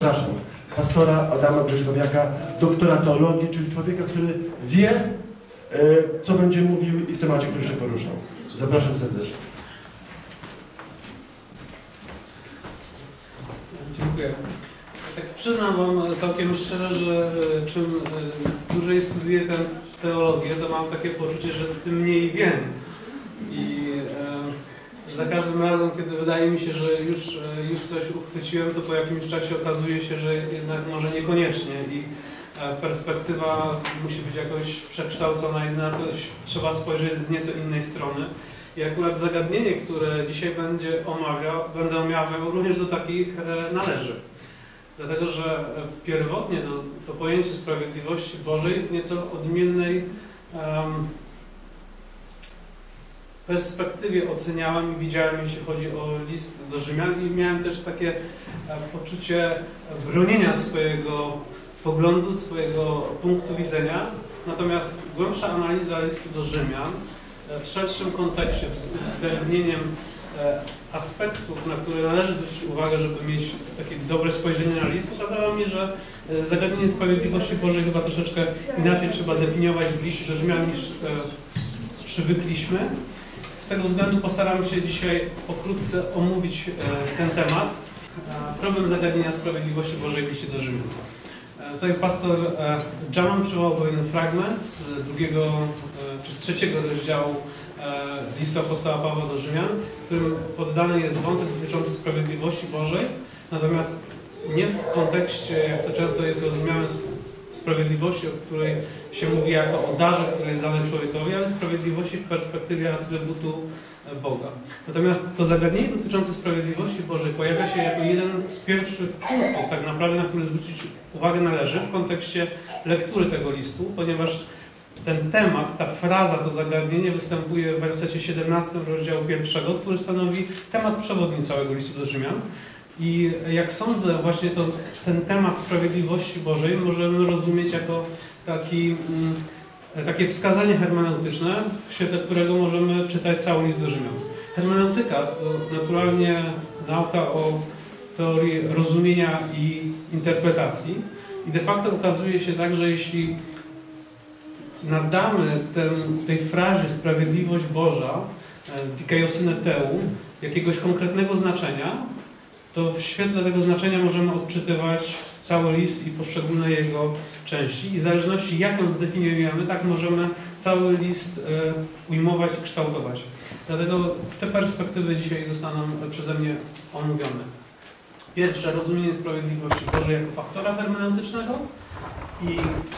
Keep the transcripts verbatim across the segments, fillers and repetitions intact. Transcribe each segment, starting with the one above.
Zapraszam pastora Adama Grześkowiaka, doktora teologii, czyli człowieka, który wie, co będzie mówił i w temacie, który się poruszał. Zapraszam serdecznie. Dziękuję. Tak przyznam Wam całkiem szczerze, że czym dłużej studiuję tę teologię, to mam takie poczucie, że tym mniej wiem. I e, za każdym razem, kiedy wydaje mi się, że już, już coś uchwyciłem, to po jakimś czasie okazuje się, że jednak może niekoniecznie. I e, perspektywa musi być jakoś przekształcona i na coś trzeba spojrzeć z nieco innej strony. I akurat zagadnienie, które dzisiaj będzie omawiał, będę omawiał, również do takich e, należy. Dlatego, że pierwotnie to, to pojęcie sprawiedliwości Bożej w nieco odmiennej um, perspektywie oceniałem i widziałem, jeśli chodzi o list do Rzymian, i miałem też takie e, poczucie bronienia swojego poglądu, swojego punktu widzenia. Natomiast głębsza analiza listu do Rzymian w szerszym kontekście, z uwzględnieniem aspektów, na które należy zwrócić uwagę, żeby mieć takie dobre spojrzenie na list, okazało mi, że zagadnienie sprawiedliwości Bożej chyba troszeczkę inaczej trzeba definiować w liście do Rzymian, niż przywykliśmy. Z tego względu postaram się dzisiaj pokrótce omówić ten temat. Problem zagadnienia sprawiedliwości Bożej w liście do Rzymian. Tutaj pastor Jaman przywołał pewien fragment z drugiego czy z trzeciego rozdziału listu apostoła Pawła do Rzymian, w którym poddany jest wątek dotyczący sprawiedliwości Bożej, natomiast nie w kontekście, jak to często jest rozumiane, sprawiedliwości, o której się mówi jako o darze, który jest dany człowiekowi, ale sprawiedliwości w perspektywie atrybutu Boga. Natomiast to zagadnienie dotyczące sprawiedliwości Bożej pojawia się jako jeden z pierwszych punktów, tak naprawdę, na który zwrócić uwagę należy w kontekście lektury tego listu, ponieważ ten temat, ta fraza, to zagadnienie występuje w wersecie siedemnastym rozdziału pierwszego, który stanowi temat przewodni całego listu do Rzymian. I jak sądzę, właśnie to, ten temat sprawiedliwości Bożej możemy rozumieć jako taki, takie wskazanie hermeneutyczne, w świetle którego możemy czytać cały list do Rzymian. Hermeneutyka to naturalnie nauka o teorii rozumienia i interpretacji. I de facto okazuje się tak, że jeśli nadamy ten, tej frazie sprawiedliwość Boża, dikaiosynę teu, jakiegoś konkretnego znaczenia, to w świetle tego znaczenia możemy odczytywać cały list i poszczególne jego części. I w zależności jak ją zdefiniujemy, tak możemy cały list e, ujmować i kształtować. Dlatego te perspektywy dzisiaj zostaną przeze mnie omówione. Pierwsze, rozumienie sprawiedliwości Bożej jako faktora hermeneutycznego. I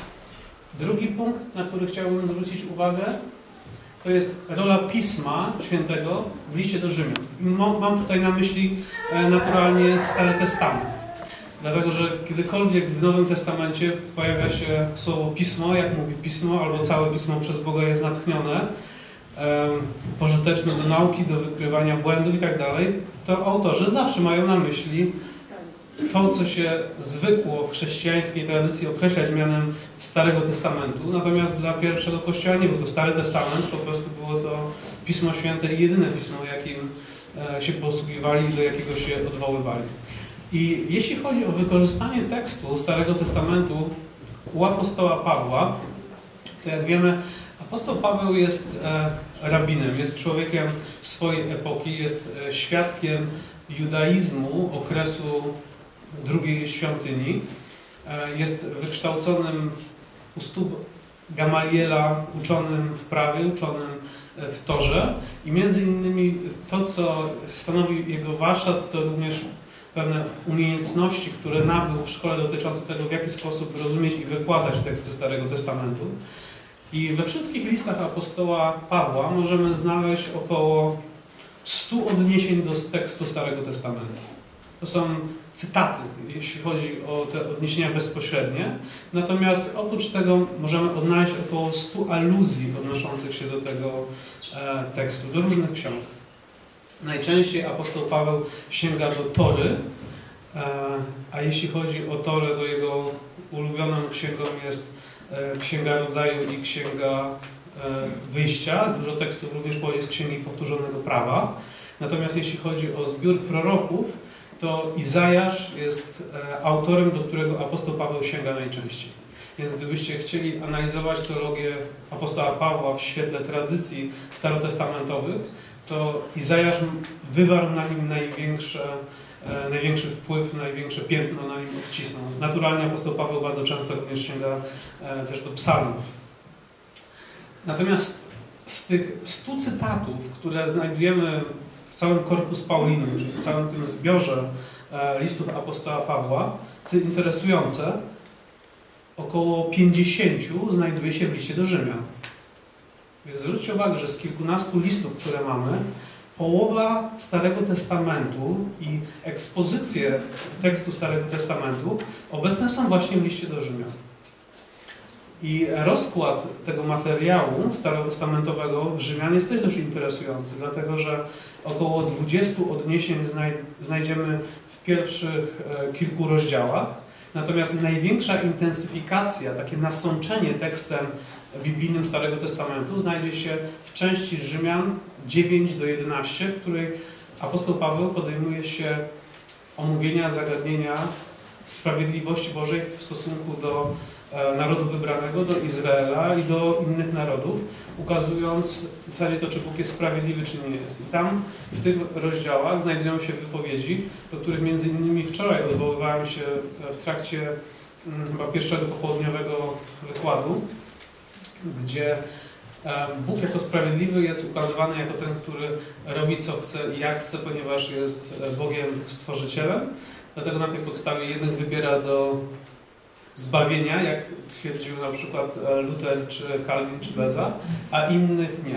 drugi punkt, na który chciałbym zwrócić uwagę, to jest rola Pisma Świętego w liście do Rzymian. I mam tutaj na myśli naturalnie Stary Testament. Dlatego, że kiedykolwiek w Nowym Testamencie pojawia się słowo Pismo, jak mówi Pismo, albo całe Pismo przez Boga jest natchnione, pożyteczne do nauki, do wykrywania błędów i tak dalej, to autorzy zawsze mają na myśli to, co się zwykło w chrześcijańskiej tradycji określać mianem Starego Testamentu. Natomiast dla pierwszego Kościoła nie był to Stary Testament, po prostu było to Pismo Święte i jedyne Pismo, jakim się posługiwali i do jakiego się odwoływali. I jeśli chodzi o wykorzystanie tekstu Starego Testamentu u apostoła Pawła, to jak wiemy, apostoł Paweł jest rabinem, jest człowiekiem swojej epoki, jest świadkiem judaizmu okresu drugiej świątyni. Jest wykształconym u stóp Gamaliela, uczonym w prawie, uczonym w Torze. I między innymi to, co stanowi jego warsztat, to również pewne umiejętności, które nabył w szkole dotyczące tego, w jaki sposób rozumieć i wykładać teksty Starego Testamentu. I we wszystkich listach apostoła Pawła możemy znaleźć około stu odniesień do tekstu Starego Testamentu. To są cytaty, jeśli chodzi o te odniesienia bezpośrednie. Natomiast oprócz tego możemy odnaleźć około stu aluzji odnoszących się do tego e, tekstu, do różnych ksiąg. Najczęściej apostoł Paweł sięga do Tory, e, a jeśli chodzi o Torę, to jego ulubioną księgą jest e, Księga Rodzaju i Księga e, Wyjścia. Dużo tekstów również pochodzi z Księgi Powtórzonego Prawa. Natomiast jeśli chodzi o zbiór proroków, to Izajasz jest autorem, do którego apostoł Paweł sięga najczęściej. Więc gdybyście chcieli analizować teologię apostoła Pawła w świetle tradycji starotestamentowych, to Izajasz wywarł na nim największe, e, największy wpływ, największe piętno na nim odcisnął. Naturalnie apostoł Paweł bardzo często również sięga e, też do psalmów. Natomiast z tych stu cytatów, które znajdujemy w całym Corpus Paulinum, czyli w całym tym zbiorze e, listów apostoła Pawła, co interesujące, około pięćdziesięciu znajduje się w liście do Rzymian. Więc zwróćcie uwagę, że z kilkunastu listów, które mamy, połowa Starego Testamentu i ekspozycje tekstu Starego Testamentu obecne są właśnie w liście do Rzymian. I rozkład tego materiału starotestamentowego w Rzymian jest też dość interesujący, dlatego że około dwudziestu odniesień znajdziemy w pierwszych kilku rozdziałach, natomiast największa intensyfikacja, takie nasączenie tekstem biblijnym Starego Testamentu znajdzie się w części Rzymian dziewięć do jedenastu, w której apostoł Paweł podejmuje się omówienia zagadnienia sprawiedliwości Bożej w stosunku do narodu wybranego, do Izraela i do innych narodów, ukazując w zasadzie to, czy Bóg jest sprawiedliwy, czy nie jest. I tam w tych rozdziałach znajdują się wypowiedzi, do których między innymi wczoraj odwoływałem się w trakcie chyba pierwszego popołudniowego wykładu, gdzie Bóg jako sprawiedliwy jest ukazywany jako ten, który robi co chce i jak chce, ponieważ jest Bogiem Stworzycielem. Dlatego na tej podstawie jednych wybiera do zbawienia, jak twierdził na przykład Luther, czy Calvin, czy Beza, a innych nie.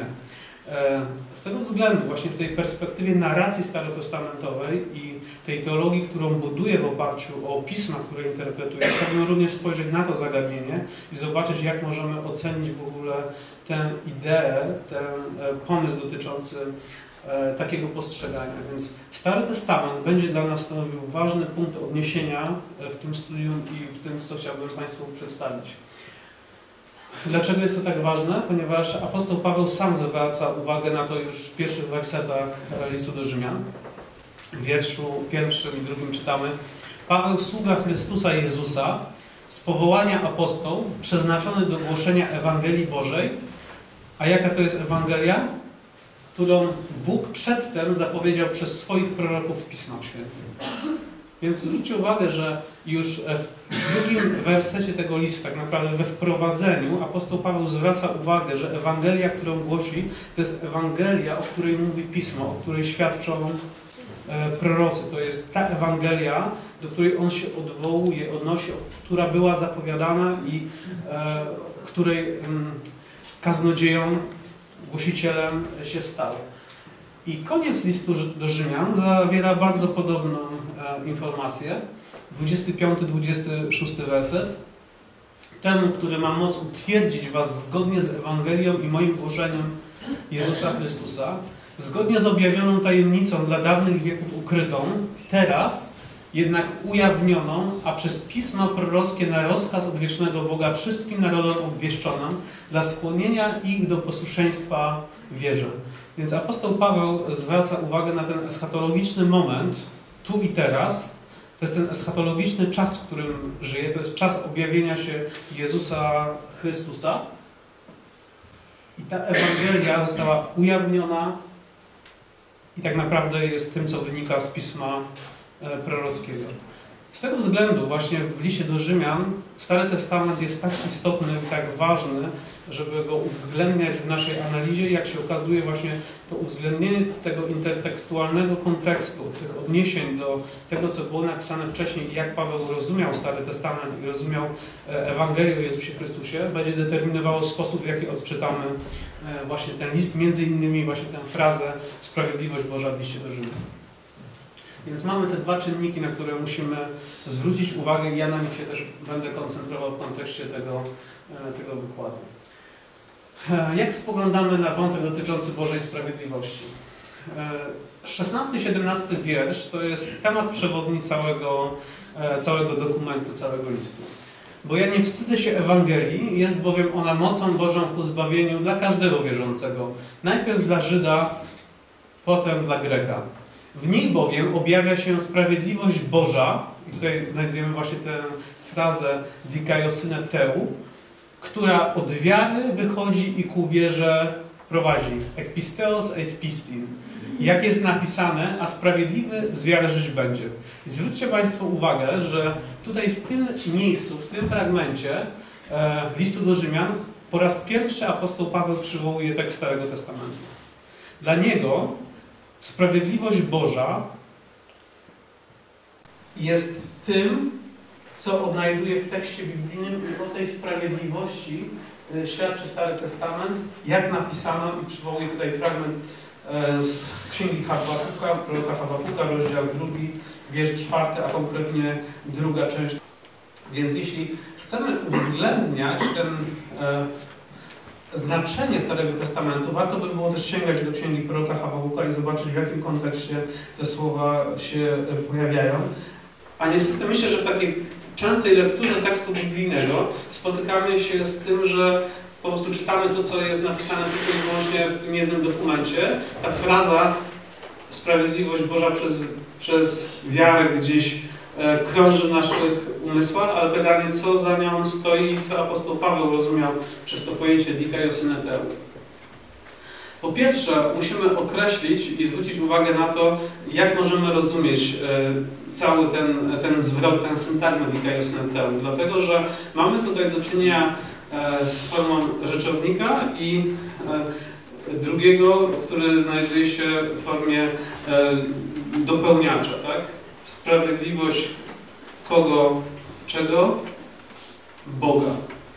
Z tego względu właśnie w tej perspektywie narracji starotestamentowej i tej teologii, którą buduje w oparciu o pisma, które interpretuje, chciałbym również spojrzeć na to zagadnienie i zobaczyć, jak możemy ocenić w ogóle tę ideę, ten pomysł dotyczący takiego postrzegania. Więc Stary Testament będzie dla nas stanowił ważny punkt odniesienia w tym studium i w tym, co chciałbym Państwu przedstawić. Dlaczego jest to tak ważne? Ponieważ apostoł Paweł sam zwraca uwagę na to już w pierwszych wersetach listu do Rzymian. W wierszu pierwszym i drugim czytamy: Paweł, sługa Chrystusa Jezusa, z powołania apostoł, przeznaczony do głoszenia Ewangelii Bożej. A jaka to jest Ewangelia? Którą Bóg przedtem zapowiedział przez swoich proroków w Pismach Świętych. Więc zwróćcie uwagę, że już w drugim wersecie tego listu, tak naprawdę we wprowadzeniu, apostoł Paweł zwraca uwagę, że Ewangelia, którą głosi, to jest Ewangelia, o której mówi Pismo, o której świadczą prorocy. To jest ta Ewangelia, do której on się odwołuje, odnosi, która była zapowiadana i e, której m, kaznodzieją, głosicielem się stał. I koniec listu do Rzymian zawiera bardzo podobną e, informację. dwudziesty piąty do dwudziestego szóstego werset. Temu, który ma moc utwierdzić was zgodnie z Ewangelią i moim głoszeniem Jezusa Chrystusa, zgodnie z objawioną tajemnicą dla dawnych wieków ukrytą, teraz jednak ujawnioną, a przez pisma prorockie na rozkaz od wiecznego Boga wszystkim narodom obwieszczoną, dla skłonienia ich do posłuszeństwa wierze. Więc apostoł Paweł zwraca uwagę na ten eschatologiczny moment, tu i teraz. To jest ten eschatologiczny czas, w którym żyje. To jest czas objawienia się Jezusa Chrystusa. I ta Ewangelia została ujawniona i tak naprawdę jest tym, co wynika z Pisma prorockiego. Z tego względu właśnie w liście do Rzymian Stary Testament jest tak istotny i tak ważny, żeby go uwzględniać w naszej analizie. Jak się okazuje, właśnie to uwzględnienie tego intertekstualnego kontekstu, tych odniesień do tego, co było napisane wcześniej i jak Paweł rozumiał Stary Testament i rozumiał Ewangelię o Jezusie Chrystusie, będzie determinowało sposób, w jaki odczytamy właśnie ten list, między innymi właśnie tę frazę sprawiedliwość Boża w liście do Rzymian. Więc mamy te dwa czynniki, na które musimy zwrócić uwagę i ja na nich się też będę koncentrował w kontekście tego, tego wykładu. Jak spoglądamy na wątek dotyczący Bożej Sprawiedliwości? szesnasty siedemnasty wiersz to jest temat przewodni całego, całego dokumentu, całego listu. Bo ja nie wstydzę się Ewangelii, jest bowiem ona mocą Bożą ku zbawieniu dla każdego wierzącego. Najpierw dla Żyda, potem dla Greka. W niej bowiem objawia się sprawiedliwość Boża, i tutaj znajdujemy właśnie tę frazę dikaiosyne teu, która od wiary wychodzi i ku wierze prowadzi. Ekpisteos eis pistin. Jak jest napisane, a sprawiedliwy z wiary żyć będzie. I zwróćcie Państwo uwagę, że tutaj w tym miejscu, w tym fragmencie e, listu do Rzymian po raz pierwszy apostoł Paweł przywołuje tekst Starego Testamentu. Dla niego sprawiedliwość Boża jest tym, co odnajduje w tekście biblijnym i o tej sprawiedliwości świadczy Stary Testament, jak napisano, i przywołuję tutaj fragment z Księgi Habakuka, proroka Habakuka, rozdział drugi, wiersz czwarty, a konkretnie druga część. Więc jeśli chcemy uwzględniać ten e, znaczenie Starego Testamentu, warto by było też sięgać do Księgi proroka Habakuka i zobaczyć, w jakim kontekście te słowa się pojawiają. A niestety myślę, że w takiej częstej lekturze tekstu biblijnego spotykamy się z tym, że po prostu czytamy to, co jest napisane tylko i wyłącznie w tym jednym dokumencie. Ta fraza sprawiedliwość Boża przez, przez wiarę gdzieś e, krąży w naszych umysłach, ale pytanie, co za nią stoi i co apostoł Paweł rozumiał przez to pojęcie dikaiosyne teu. Po pierwsze, musimy określić i zwrócić uwagę na to, jak możemy rozumieć e, cały ten, ten zwrot, ten syntagmę dikaiosyne teu. Dlatego, że mamy tutaj do czynienia e, z formą rzeczownika i e, drugiego, który znajduje się w formie e, dopełniacza. Tak? Sprawiedliwość kogo, czego? Boga.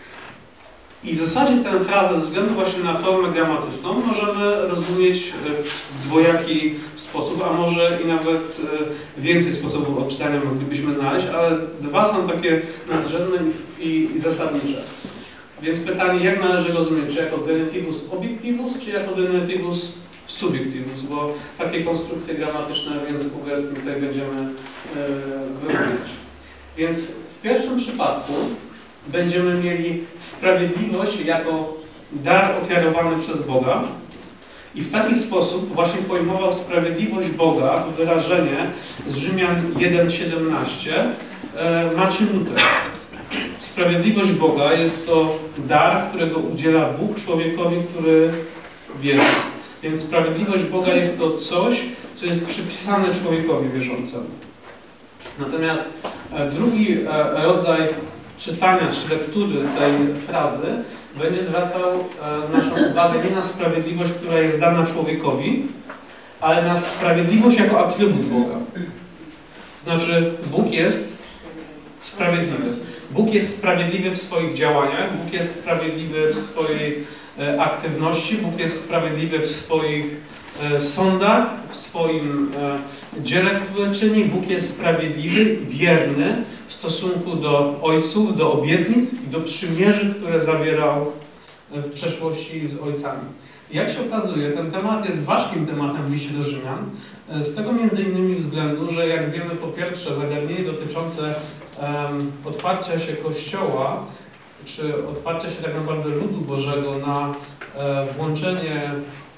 I w zasadzie tę frazę ze względu właśnie na formę gramatyczną możemy rozumieć w dwojaki sposób, a może i nawet więcej sposobów odczytania moglibyśmy znaleźć, ale dwa są takie nadrzędne i, i zasadnicze. Więc pytanie, jak należy rozumieć, czy jako genitywus obiectivus, czy jako genitywus subjectivus, bo takie konstrukcje gramatyczne w języku greckim tutaj będziemy yy, wyróżniać. Więc w pierwszym przypadku będziemy mieli sprawiedliwość jako dar ofiarowany przez Boga i w taki sposób właśnie pojmował sprawiedliwość Boga, to wyrażenie z Rzymian jeden siedemnaście e, macie nutę. Sprawiedliwość Boga jest to dar, którego udziela Bóg człowiekowi, który wierzy. Więc sprawiedliwość Boga jest to coś, co jest przypisane człowiekowi wierzącemu. Natomiast e, drugi e, rodzaj czytania czy lektury tej frazy będzie zwracał e, naszą uwagę nie na sprawiedliwość, która jest dana człowiekowi, ale na sprawiedliwość jako atrybut Boga. Znaczy, Bóg jest sprawiedliwy. Bóg jest sprawiedliwy w swoich działaniach, Bóg jest sprawiedliwy w swojej e, aktywności, Bóg jest sprawiedliwy w swoich e, sądach, w swoim e, dziele, które czyni. Bóg jest sprawiedliwy, wierny w stosunku do ojców, do obietnic i do przymierzy, które zawierał w przeszłości z ojcami. Jak się okazuje, ten temat jest ważkim tematem w liście do Rzymian, z tego między innymi względu, że jak wiemy, po pierwsze zagadnienie dotyczące um, otwarcia się Kościoła, czy otwarcia się tak naprawdę ludu Bożego na e, włączenie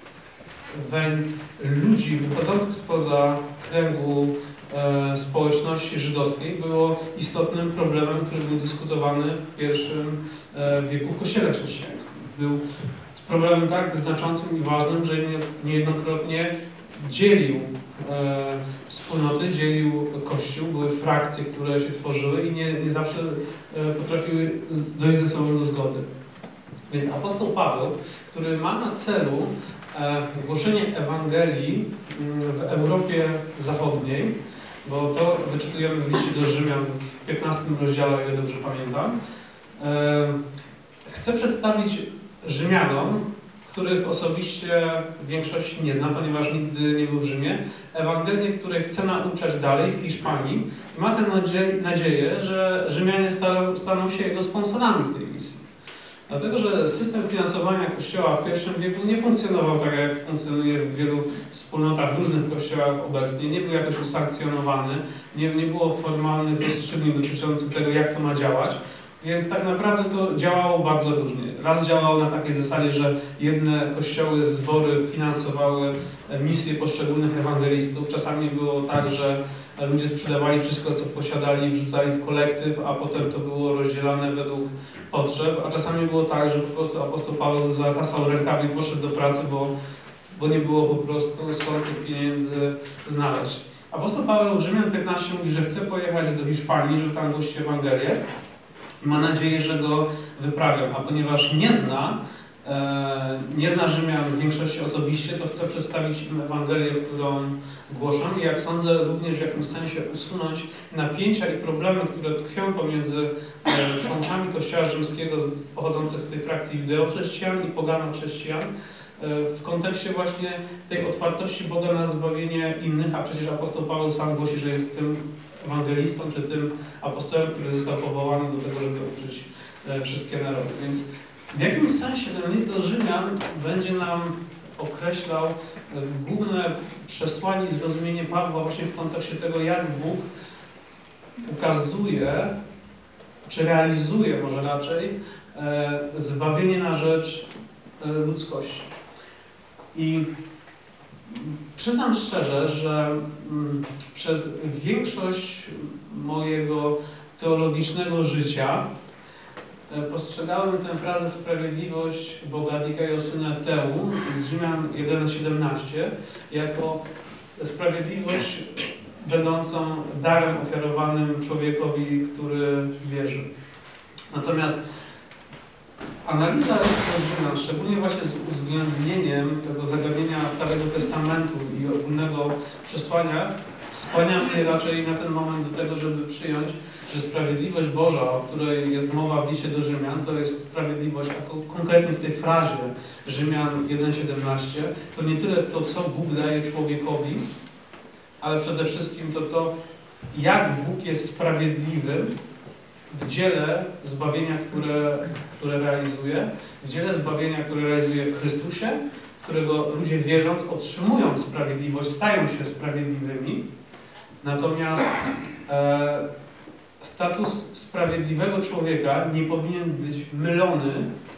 weń ludzi wychodzących spoza kręgu e, społeczności żydowskiej było istotnym problemem, który był dyskutowany w pierwszym e, wieku w Kościele chrześcijańskim. Był problemem tak znaczącym i ważnym, że niejednokrotnie dzielił e, wspólnoty, dzielił Kościół, były frakcje, które się tworzyły i nie, nie zawsze e, potrafiły dojść ze sobą do zgody. Więc apostoł Paweł, który ma na celu e, głoszenie Ewangelii w Europie Zachodniej, bo to wyczytujemy w liście do Rzymian w piętnastym rozdziale, o ile dobrze pamiętam, e, chce przedstawić Rzymianom, których osobiście w większości nie znam, ponieważ nigdy nie był w Rzymie, Ewangelię, której chce nauczać dalej w Hiszpanii i ma tę nadzie nadzieję, że Rzymianie staną, staną się jego sponsorami w tej misji. Dlatego, że system finansowania Kościoła w pierwszym wieku nie funkcjonował tak, jak funkcjonuje w wielu wspólnotach, różnych kościołach obecnie, nie był jakoś usankcjonowany, nie, nie było formalnych rozstrzygnięć dotyczących tego, jak to ma działać. Więc tak naprawdę to działało bardzo różnie. Raz działało na takiej zasadzie, że jedne kościoły, zbory finansowały misje poszczególnych ewangelistów. Czasami było tak, że ludzie sprzedawali wszystko, co posiadali i wrzucali w kolektyw, a potem to było rozdzielane według potrzeb. A czasami było tak, że po prostu apostoł Paweł zakasał rękawy i poszedł do pracy, bo, bo nie było po prostu skąd tych pieniędzy znaleźć. Apostoł Paweł w Rzymian piętnaście mówi, że chce pojechać do Hiszpanii, żeby tam głosić Ewangelię. Ma nadzieję, że go wyprawią, a ponieważ nie zna, e, nie zna Rzymian w większości osobiście, to chce przedstawić im Ewangelię, którą głoszą i jak sądzę również w jakimś sensie usunąć napięcia i problemy, które tkwią pomiędzy e, członkami Kościoła Rzymskiego z, pochodzących z tej frakcji judeo-chrześcijan i pogano-chrześcijan e, w kontekście właśnie tej otwartości Boga na zbawienie innych, a przecież apostoł Paweł sam głosi, że jest tym ewangelistą, czy tym apostołem, który został powołany do tego, żeby uczyć e, wszystkie narody. Więc w jakimś sensie ten list do Rzymian będzie nam określał e, główne przesłanie i zrozumienie Pawła właśnie w kontekście tego, jak Bóg ukazuje, czy realizuje może raczej, e, zbawienie na rzecz e, ludzkości. I przyznam szczerze, że mm, przez większość mojego teologicznego życia e, postrzegałem tę frazę sprawiedliwość Boga dikaiosyne teu z Rzymian jeden siedemnaście jako sprawiedliwość będącą darem ofiarowanym człowiekowi, który wierzy. Natomiast analiza listu Rzymian, szczególnie właśnie z uwzględnieniem tego zagadnienia Starego Testamentu i ogólnego przesłania, skłania mnie raczej na ten moment do tego, żeby przyjąć, że sprawiedliwość Boża, o której jest mowa w liście do Rzymian, to jest sprawiedliwość, a konkretnie w tej frazie Rzymian jeden siedemnaście, to nie tyle to, co Bóg daje człowiekowi, ale przede wszystkim to to, jak Bóg jest sprawiedliwy w dziele zbawienia, które, które realizuje, w dziele zbawienia, które realizuje w Chrystusie, którego ludzie wierząc otrzymują sprawiedliwość, stają się sprawiedliwymi. Natomiast e, status sprawiedliwego człowieka nie powinien być mylony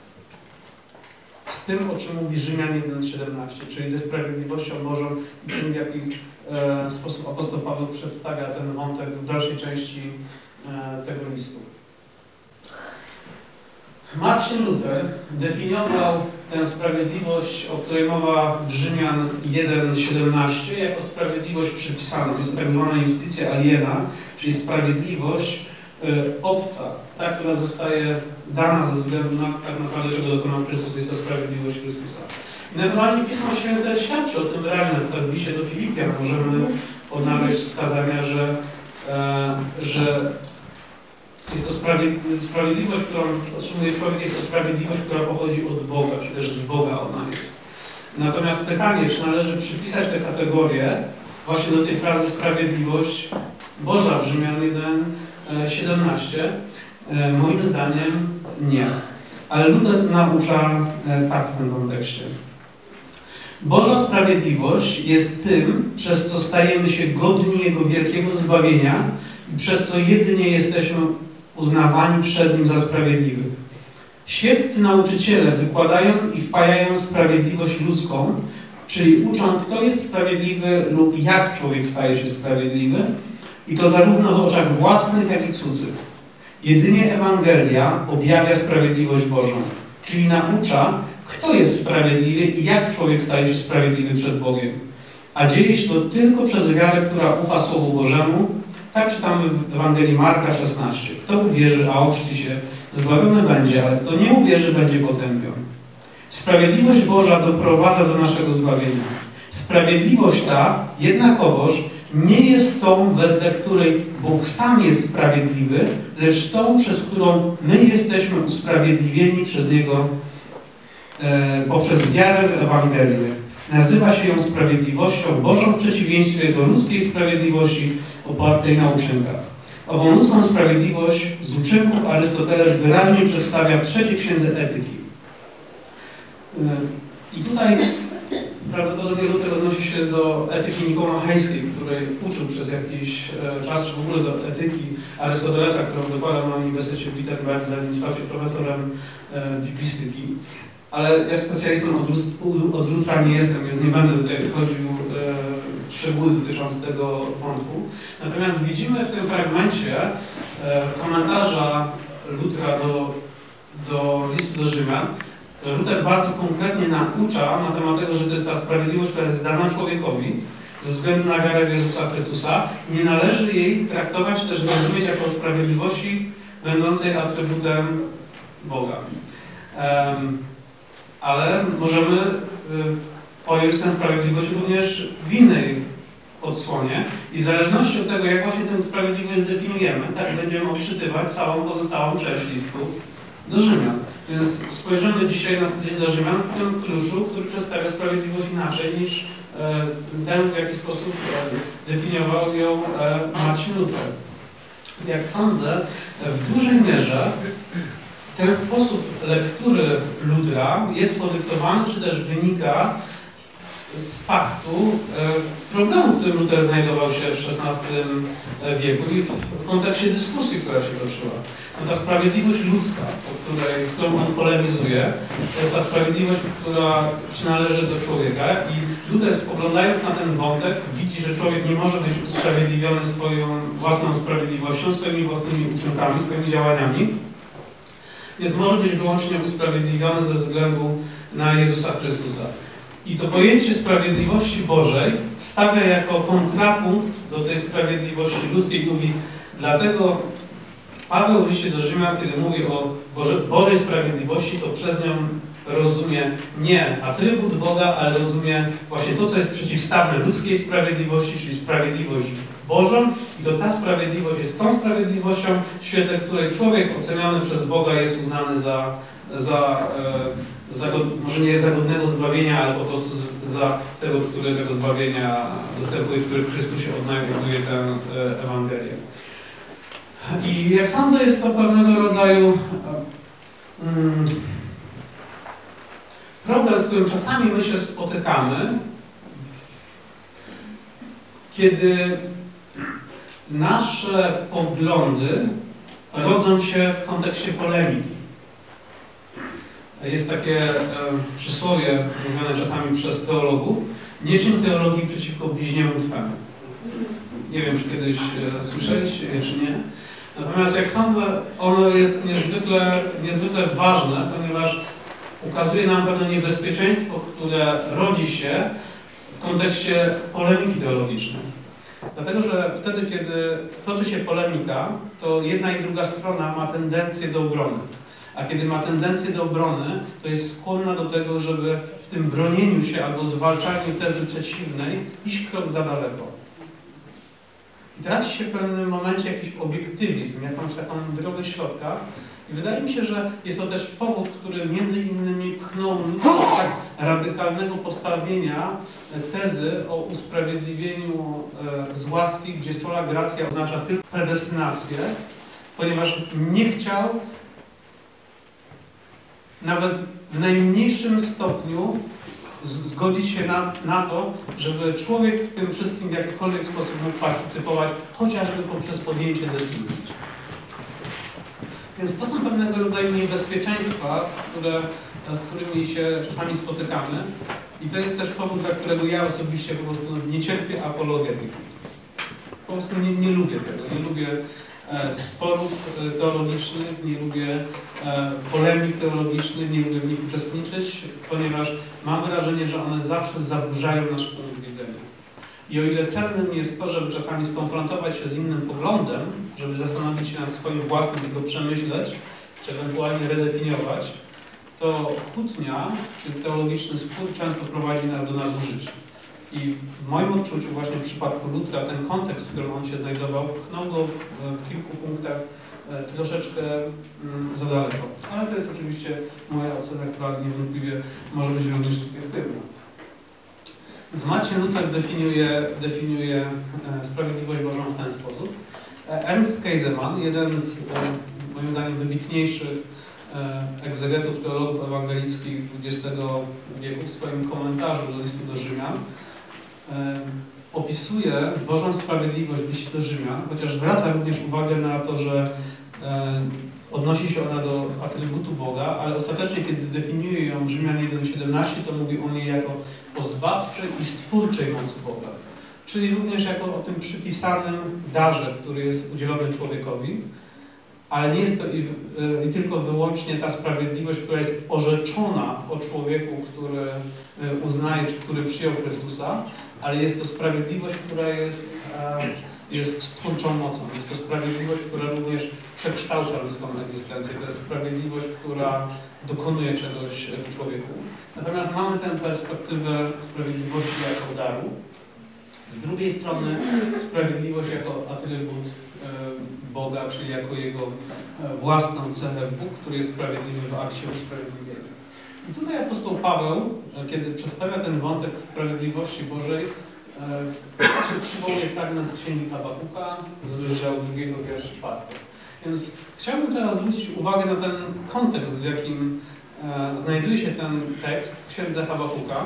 z tym, o czym mówi Rzymian jeden siedemnaście, czyli ze sprawiedliwością Bożą i tym, w jaki e, sposób apostoł Paweł przedstawia ten wątek w dalszej części e, tego listu. Marcin Luther definiował tę sprawiedliwość, o której mowa w Rzymian jeden siedemnaście, jako sprawiedliwość przypisaną. Jest to tak zwana justitia aliena, czyli sprawiedliwość y, obca, ta, która zostaje dana ze względu na tak naprawdę, czego dokonał Chrystus, jest to sprawiedliwość Chrystusa. I naturalnie Pismo Święte świadczy o tym wyraźnie, na przykład w liście do Filipian możemy odnaleźć wskazania, że, e, że jest to sprawiedliwość, którą otrzymuje człowiek, jest to sprawiedliwość, która pochodzi od Boga, czy też z Boga ona jest. Natomiast pytanie, czy należy przypisać tę kategorię właśnie do tej frazy sprawiedliwość Boża w Rzymian jeden siedemnaście? Moim zdaniem nie. Ale Luther naucza tak w tym kontekście. Boża sprawiedliwość jest tym, przez co stajemy się godni Jego wielkiego zbawienia i przez co jedynie jesteśmy uznawani przed Nim za sprawiedliwych. Świeccy nauczyciele wykładają i wpajają sprawiedliwość ludzką, czyli uczą, kto jest sprawiedliwy lub jak człowiek staje się sprawiedliwy, i to zarówno w oczach własnych, jak i cudzych. Jedynie Ewangelia objawia sprawiedliwość Bożą, czyli naucza, kto jest sprawiedliwy i jak człowiek staje się sprawiedliwy przed Bogiem. A dzieje się to tylko przez wiarę, która ufa Słowu Bożemu. Tak czytamy w Ewangelii Marka szesnaście. Kto uwierzy, a ochrzci się, zbawiony będzie, ale kto nie uwierzy, będzie potępiony. Sprawiedliwość Boża doprowadza do naszego zbawienia. Sprawiedliwość ta, jednakowoż, nie jest tą, wedle której Bóg sam jest sprawiedliwy, lecz tą, przez którą my jesteśmy usprawiedliwieni przez Niego e, poprzez wiarę w Ewangelię. Nazywa się ją sprawiedliwością Bożą w przeciwieństwie do ludzkiej sprawiedliwości opartej na uczynkach. Ową ludzką sprawiedliwość z uczynków Arystoteles wyraźnie przedstawia w trzeciej księdze Etyki. I tutaj Prawdopodobnie Luther odnosi się do etyki nikomachejskiej, której uczył przez jakiś czas, czy w ogóle do etyki Arystotelesa, którą wykładał na Uniwersytecie w Wittenberg, zanim stał się profesorem biblistyki. Ale ja specjalistą od, od Lutra nie jestem, więc nie będę tutaj wchodził w szczegóły dotyczące tego wątku. Natomiast widzimy w tym fragmencie komentarza Lutra do, do listu do Rzymian, że Luther bardzo konkretnie naucza na temat tego, że to jest ta sprawiedliwość, która jest dana człowiekowi ze względu na wiarę w Jezusa Chrystusa i nie należy jej traktować, też rozumieć jako sprawiedliwości będącej atrybutem Boga. Um, ale możemy y, pojąć tę sprawiedliwość również w innej odsłonie i w zależności od tego, jak właśnie tę sprawiedliwość zdefiniujemy, tak będziemy odczytywać całą pozostałą część listu do Rzymian. Więc spojrzymy dzisiaj na list do Rzymian w tym kluczu, który przedstawia sprawiedliwość inaczej niż e, ten, w jaki sposób e, definiował ją e, Marcin Luther. Jak sądzę, w dużej mierze ten sposób lektury Lutra jest podyktowany, czy też wynika z faktu e, problemu, w którym Luther znajdował się w szesnastym wieku i w, w kontekście dyskusji, która się toczyła. No ta sprawiedliwość ludzka, o której, z którą on polemizuje, to jest ta sprawiedliwość, która przynależy do człowieka i Luther, spoglądając na ten wątek, widzi, że człowiek nie może być usprawiedliwiony swoją własną sprawiedliwością, swoimi własnymi uczynkami, swoimi działaniami, więc może być wyłącznie usprawiedliwiony ze względu na Jezusa Chrystusa. I to pojęcie sprawiedliwości Bożej stawia jako kontrapunkt do tej sprawiedliwości ludzkiej. Mówi, dlatego Paweł w liście do Rzymian, kiedy mówi o Boże, Bożej sprawiedliwości, to przez nią rozumie nie atrybut Boga, ale rozumie właśnie to, co jest przeciwstawne ludzkiej sprawiedliwości, czyli sprawiedliwość Bożą. I to ta sprawiedliwość jest tą sprawiedliwością, w świetle której człowiek oceniony przez Boga jest uznany za, za, e, za może nie za godnego zbawienia, ale po prostu za tego, który tego zbawienia występuje, który w Chrystusie odnajduje tę e, Ewangelię. I jak sądzę, jest to pewnego rodzaju um, problem, z którym czasami my się spotykamy, kiedy nasze poglądy rodzą się w kontekście polemiki. Jest takie e, przysłowie mówione czasami przez teologów: nie czyń teologii przeciwko bliźniemu twemu. Nie wiem, czy kiedyś e, słyszeliście, czy nie. Natomiast jak sądzę, ono jest niezwykle, niezwykle ważne, ponieważ ukazuje nam pewne niebezpieczeństwo, które rodzi się w kontekście polemiki teologicznej. Dlatego, że wtedy, kiedy toczy się polemika, to jedna i druga strona ma tendencję do obrony. A kiedy ma tendencję do obrony, to jest skłonna do tego, żeby w tym bronieniu się albo zwalczaniu tezy przeciwnej iść krok za daleko. I traci się w pewnym momencie jakiś obiektywizm, jakąś taką drogę środka. I wydaje mi się, że jest to też powód, który między innymi pchnął ludzi do tak radykalnego postawienia tezy o usprawiedliwieniu z łaski, gdzie sola gratia oznacza tylko predestynację, ponieważ nie chciał nawet w najmniejszym stopniu zgodzić się na, na to, żeby człowiek w tym wszystkim w jakikolwiek sposób mógł partycypować, chociażby poprzez podjęcie decyzji. Więc to są pewnego rodzaju niebezpieczeństwa, które, z którymi się czasami spotykamy i to jest też powód, dla którego ja osobiście po prostu nie cierpię apologetyki. Po prostu nie, nie lubię tego, nie lubię e, sporów e, teologicznych, nie lubię e, polemik teologicznych, nie lubię w nich uczestniczyć, ponieważ mam wrażenie, że one zawsze zaburzają nasz punkt widzenia. I o ile cennym jest to, żeby czasami skonfrontować się z innym poglądem, żeby zastanowić się nad swoim własnym i go przemyśleć, czy ewentualnie redefiniować, to kłótnia czy teologiczny spór często prowadzi nas do nadużyć. I w moim odczuciu właśnie w przypadku Lutra ten kontekst, w którym on się znajdował, pchnął go w, w kilku punktach e, troszeczkę mm, za daleko. Ale to jest oczywiście moja ocena, która niewątpliwie może być również subiektywna. Więc Marcin Luther definiuje, definiuje e, sprawiedliwość Bożą w ten sposób. Ernst Käsemann, jeden z e, moim zdaniem wybitniejszych egzegetów, teologów ewangelickich dwudziestego wieku w swoim komentarzu do listu do Rzymian opisuje Bożą sprawiedliwość w liście do Rzymian, chociaż zwraca również uwagę na to, że odnosi się ona do atrybutu Boga, ale ostatecznie, kiedy definiuje ją Rzymian jeden siedemnaście, to mówi o niej jako o zbawczej i stwórczej mocy Boga. Czyli również jako o tym przypisanym darze, który jest udzielony człowiekowi, ale nie jest to i, i tylko wyłącznie ta sprawiedliwość, która jest orzeczona o człowieku, który uznaje, czy który przyjął Chrystusa, ale jest to sprawiedliwość, która jest, jest stwórczą mocą. Jest to sprawiedliwość, która również przekształca ludzką egzystencję. To jest sprawiedliwość, która dokonuje czegoś w człowieku. Natomiast mamy tę perspektywę sprawiedliwości jako daru. Z drugiej strony sprawiedliwość jako atrybut Boga, czyli jako Jego własną cechę Bóg, który jest sprawiedliwy w akcie usprawiedliwienia. I tutaj apostoł Paweł, kiedy przedstawia ten wątek sprawiedliwości Bożej, przywołuje fragment z Księgi Habakuka z rozdziału drugiego, wiersz czwarty. Więc chciałbym teraz zwrócić uwagę na ten kontekst, w jakim znajduje się ten tekst w Księdze Habakuka.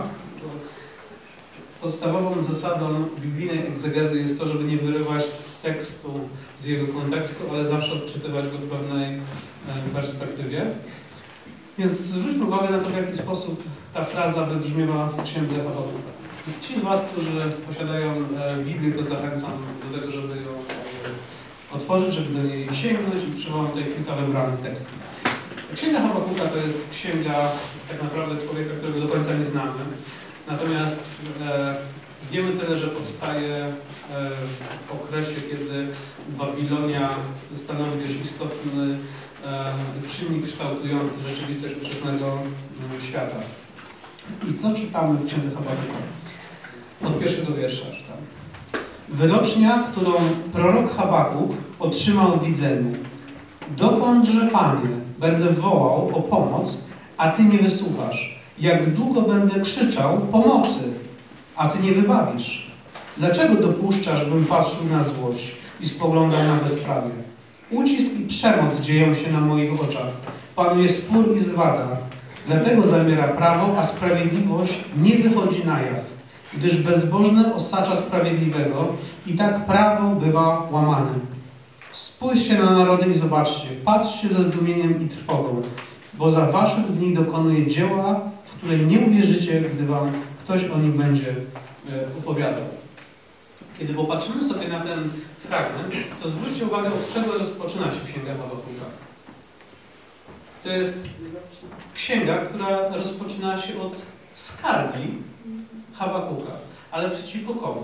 Podstawową zasadą biblijnej egzegezy jest to, żeby nie wyrywać tekstu z jego kontekstu, ale zawsze odczytywać go w pewnej perspektywie. Więc zwróćmy uwagę na to, w jaki sposób ta fraza wybrzmiewa w Księdze Habakuka. Ci z Was, którzy posiadają Biblię, to zachęcam do tego, żeby ją otworzyć, żeby do niej sięgnąć i przywołam tutaj kilka wybranych tekstów. Księga Habakuka to jest księga tak naprawdę człowieka, którego do końca nie znamy. Natomiast e, wiemy tyle, że powstaje e, w okresie, kiedy Babilonia stanowi dość istotny e, czynnik kształtujący rzeczywistość ówczesnego e, świata. I co czytamy w Księdze Habakuka? Od pierwszego wiersza czytamy. Wyrocznia, którą prorok Habakuk otrzymał w widzeniu. Dokądże, Panie, będę wołał o pomoc, a Ty nie wysłuchasz? Jak długo będę krzyczał pomocy, a Ty nie wybawisz? Dlaczego dopuszczasz, bym patrzył na złość i spoglądał na bezprawie? Ucisk i przemoc dzieją się na moich oczach. Panuje spór i zwaga. Dlatego zamiera prawo, a sprawiedliwość nie wychodzi na jaw. Gdyż bezbożny osacza sprawiedliwego i tak prawo bywa łamane. Spójrzcie na narody i zobaczcie. Patrzcie ze zdumieniem i trwogą, bo za waszych dni dokonuje dzieła, w które nie uwierzycie, gdy wam ktoś o nim będzie opowiadał. Kiedy popatrzymy sobie na ten fragment, to zwróćcie uwagę, od czego rozpoczyna się Księga Habakuka. To jest księga, która rozpoczyna się od skargi Habakuka. Ale przeciwko komu?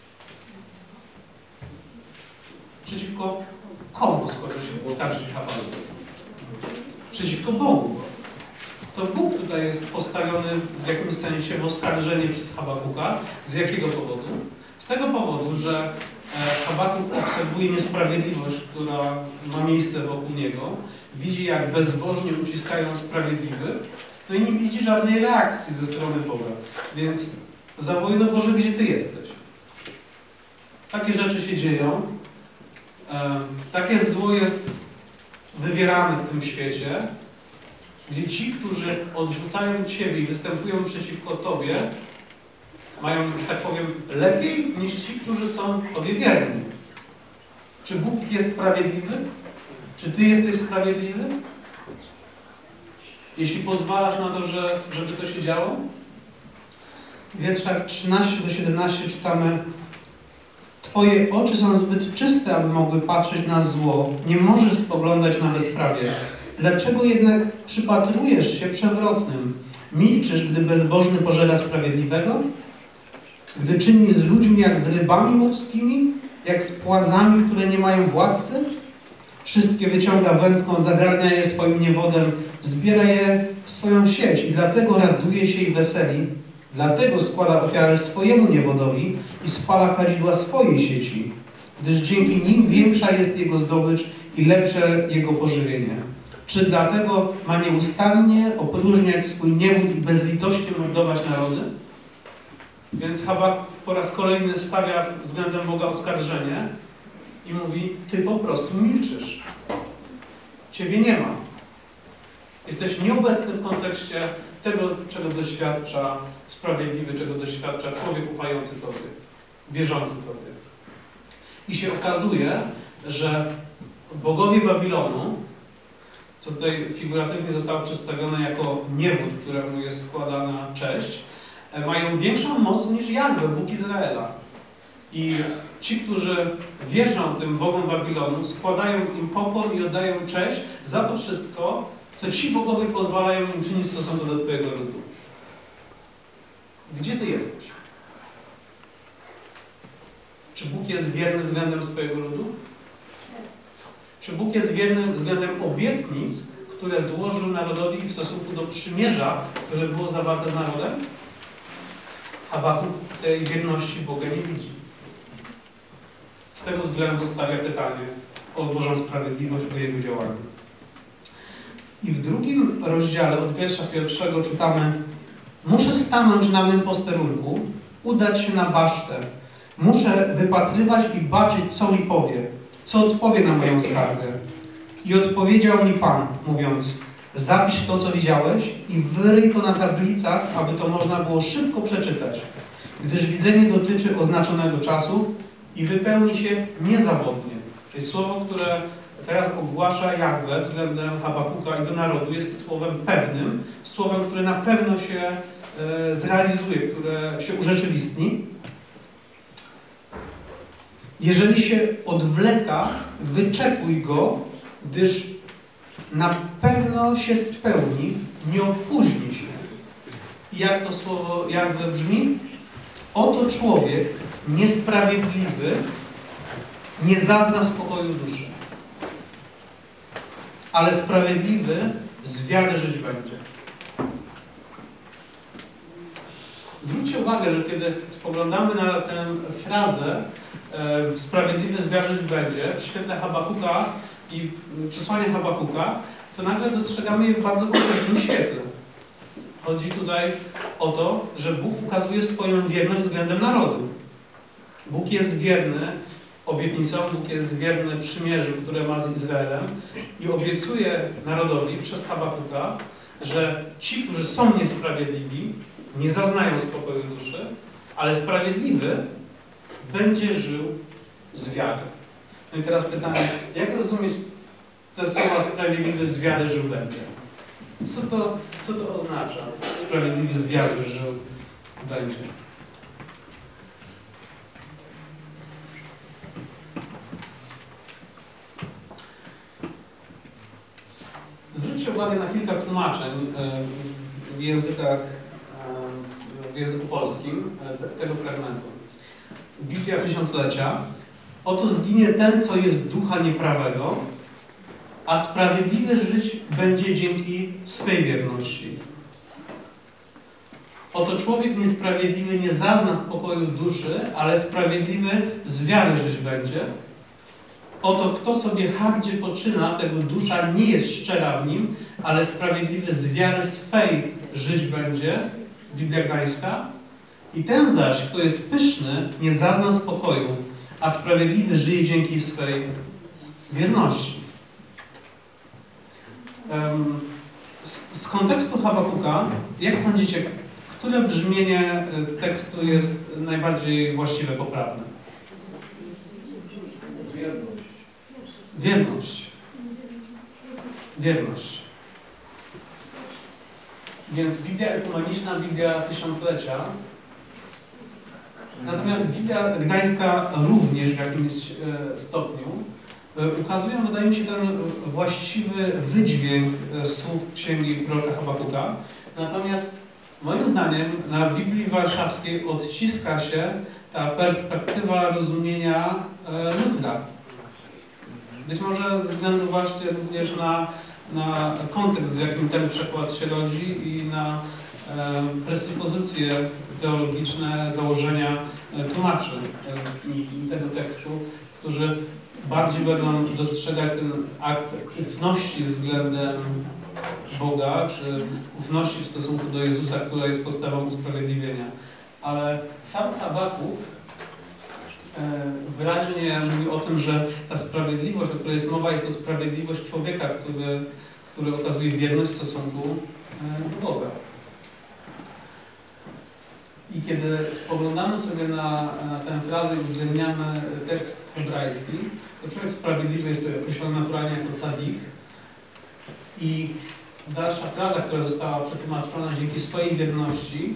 Przeciwko komu skoczy się skarżyć Habakuk? Przeciwko Bogu. To Bóg tutaj jest postawiony w jakimś sensie w oskarżenie przez Habakuka. Z jakiego powodu? Z tego powodu, że Habakuk obserwuje niesprawiedliwość, która ma miejsce wokół niego. Widzi, jak bezbożnie uciskają sprawiedliwych. No i nie widzi żadnej reakcji ze strony Boga. Więc zawołuje do Boże, gdzie Ty jesteś? Takie rzeczy się dzieją. E, takie zło jest wywierane w tym świecie, gdzie ci, którzy odrzucają Ciebie i występują przeciwko Tobie, mają, że tak powiem, lepiej niż ci, którzy są Tobie wierni. Czy Bóg jest sprawiedliwy? Czy Ty jesteś sprawiedliwy? Jeśli pozwalasz na to, że, żeby to się działo? W wierszach trzynaście do siedemnastu czytamy: Twoje oczy są zbyt czyste, aby mogły patrzeć na zło. Nie możesz spoglądać na bezprawie. Dlaczego jednak przypatrujesz się przewrotnym? Milczysz, gdy bezbożny pożera sprawiedliwego? Gdy czyni z ludźmi jak z rybami morskimi? Jak z płazami, które nie mają władcy? Wszystkie wyciąga wędką, zagarnia je swoim niewodem, zbiera je w swoją sieć i dlatego raduje się i weseli. Dlatego składa ofiarę swojemu niewodowi i spala kadzidła swojej sieci, gdyż dzięki nim większa jest jego zdobycz i lepsze jego pożywienie. Czy dlatego ma nieustannie opróżniać swój niewód i bezlitośnie mordować narody? Więc Habakuk po raz kolejny stawia względem Boga oskarżenie i mówi: Ty po prostu milczysz. Ciebie nie ma. Jesteś nieobecny w kontekście tego, czego doświadcza sprawiedliwy, czego doświadcza człowiek ufający Tobie, wierzący Tobie. I się okazuje, że bogowie Babilonu, co tutaj figuratywnie zostało przedstawione jako niewód, któremu jest składana cześć, mają większą moc niż Jahwe, Bóg Izraela. I ci, którzy wierzą tym bogom Babilonu, składają im pokłon i oddają cześć za to wszystko, co ci bogowie pozwalają im czynić w stosunku do Twojego ludu. Gdzie Ty jesteś? Czy Bóg jest wierny względem swojego ludu? Czy Bóg jest wierny względem obietnic, które złożył narodowi w stosunku do przymierza, które było zawarte z narodem? Habakuk tej wierności Boga nie widzi. Z tego względu stawia pytanie o Bożą sprawiedliwość, o Jego działanie. I w drugim rozdziale, od wiersza pierwszego czytamy: muszę stanąć na mym posterunku, udać się na basztę. Muszę wypatrywać i baczyć, co mi powie, co odpowie na moją skargę. I odpowiedział mi Pan, mówiąc: zapisz to, co widziałeś i wyryj to na tablicach, aby to można było szybko przeczytać, gdyż widzenie dotyczy oznaczonego czasu i wypełni się niezawodnie. Czyli słowo, które teraz ogłasza Jahwe względem Habakuka i do narodu, jest słowem pewnym, słowem, które na pewno się e, zrealizuje, które się urzeczywistni. Jeżeli się odwleka, wyczekuj go, gdyż na pewno się spełni, nie opóźni się. I jak to słowo Jahwe brzmi? Oto człowiek niesprawiedliwy nie zazna spokoju duszy, ale sprawiedliwy z wiary żyć będzie. Zwróćcie uwagę, że kiedy spoglądamy na tę frazę e, sprawiedliwy z wiary żyć będzie w świetle Habakuka i przesłania Habakuka, to nagle dostrzegamy je w bardzo konkretnym świetle. Chodzi tutaj o to, że Bóg ukazuje swoją wierność względem narodu. Bóg jest wierny obietnicom, Bóg jest wierny przymierzu, które ma z Izraelem i obiecuje narodowi przez Habakuka, że ci, którzy są niesprawiedliwi, nie zaznają spokoju duszy, ale sprawiedliwy będzie żył z wiary. No i teraz pytanie, jak rozumieć te słowa sprawiedliwy z wiary żył będzie? Co to, co to oznacza? Sprawiedliwy z wiary żył będzie. Zwróćcie uwagę na kilka tłumaczeń w językach, w języku polskim tego fragmentu. Biblia Tysiąclecia. Oto zginie ten, co jest ducha nieprawego, a sprawiedliwy żyć będzie dzięki swej wierności. Oto człowiek niesprawiedliwy nie zazna spokoju duszy, ale sprawiedliwy z wiary żyć będzie. Oto kto sobie hardzie poczyna, tego dusza nie jest szczera w nim, ale sprawiedliwy z wiary swej żyć będzie. Biblia Gdańska. I ten zaś, kto jest pyszny, nie zazna spokoju, a sprawiedliwy żyje dzięki swej wierności. Um, z, z kontekstu Habakuka, jak sądzicie, które brzmienie tekstu jest najbardziej właściwe, poprawne? Wierność. Wierność. Wierność. Więc Biblia ekumeniczna, Biblia Tysiąclecia. Natomiast Biblia Gdańska również w jakimś stopniu ukazują, wydaje mi się, ten właściwy wydźwięk słów księgi proroka Habakuka. Natomiast moim zdaniem na Biblii Warszawskiej odciska się ta perspektywa rozumienia Lutra. Być może ze względu właśnie również na, na kontekst, w jakim ten przekład się rodzi i na e, presupozycje teologiczne, założenia e, tłumaczy e, tego tekstu, którzy bardziej będą dostrzegać ten akt ufności względem Boga, czy ufności w stosunku do Jezusa, która jest podstawą usprawiedliwienia. Ale sam Habakuk wyraźnie mówi o tym, że ta sprawiedliwość, o której jest mowa, jest to sprawiedliwość człowieka, który, który okazuje wierność w stosunku do Boga. I kiedy spoglądamy sobie na, na tę frazę i uwzględniamy tekst hebrajski, to człowiek sprawiedliwy jest określony naturalnie jako tzadik. I dalsza fraza, która została przetłumaczona dzięki swojej wierności,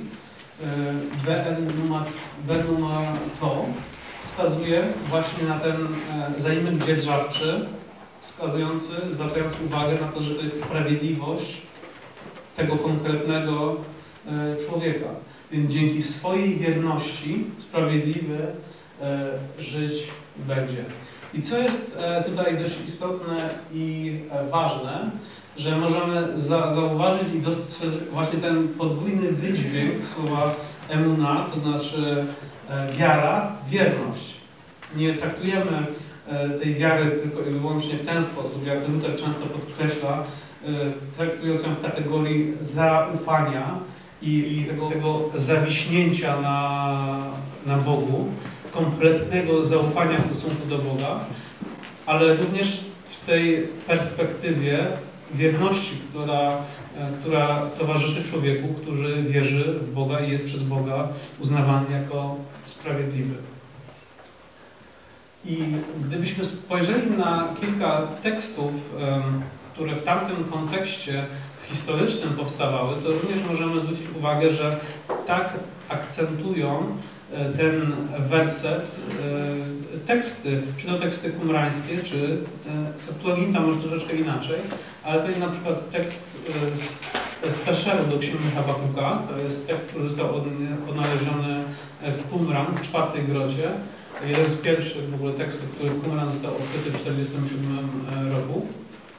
benuma to, wskazuje właśnie na ten zaimek dzierżawczy, wskazujący, zwracający uwagę na to, że to jest sprawiedliwość tego konkretnego człowieka. Więc dzięki swojej wierności sprawiedliwy żyć będzie. I co jest tutaj dość istotne i ważne, że możemy za, zauważyć i dostrzec właśnie ten podwójny wydźwięk słowa emuna, to znaczy wiara, wierność. Nie traktujemy tej wiary tylko i wyłącznie w ten sposób, jak Luther często podkreśla, traktując ją w kategorii zaufania i, i tego, tego zawiśnięcia na, na Bogu, kompletnego zaufania w stosunku do Boga, ale również w tej perspektywie wierności, która, która towarzyszy człowieku, który wierzy w Boga i jest przez Boga uznawany jako sprawiedliwy. I gdybyśmy spojrzeli na kilka tekstów, które w tamtym kontekście historycznym powstawały, to również możemy zwrócić uwagę, że tak akcentują ten werset teksty, czy to teksty kumrańskie, czy Septuaginta może troszeczkę inaczej, ale to jest na przykład tekst z, z Peszeru do Księgi Habakuka, to jest tekst, który został odnaleziony w Qumran, w czwartej grocie, jeden z pierwszych w ogóle tekstów, który w Qumran został odkryty w tysiąc dziewięćset czterdziestym siódmym roku.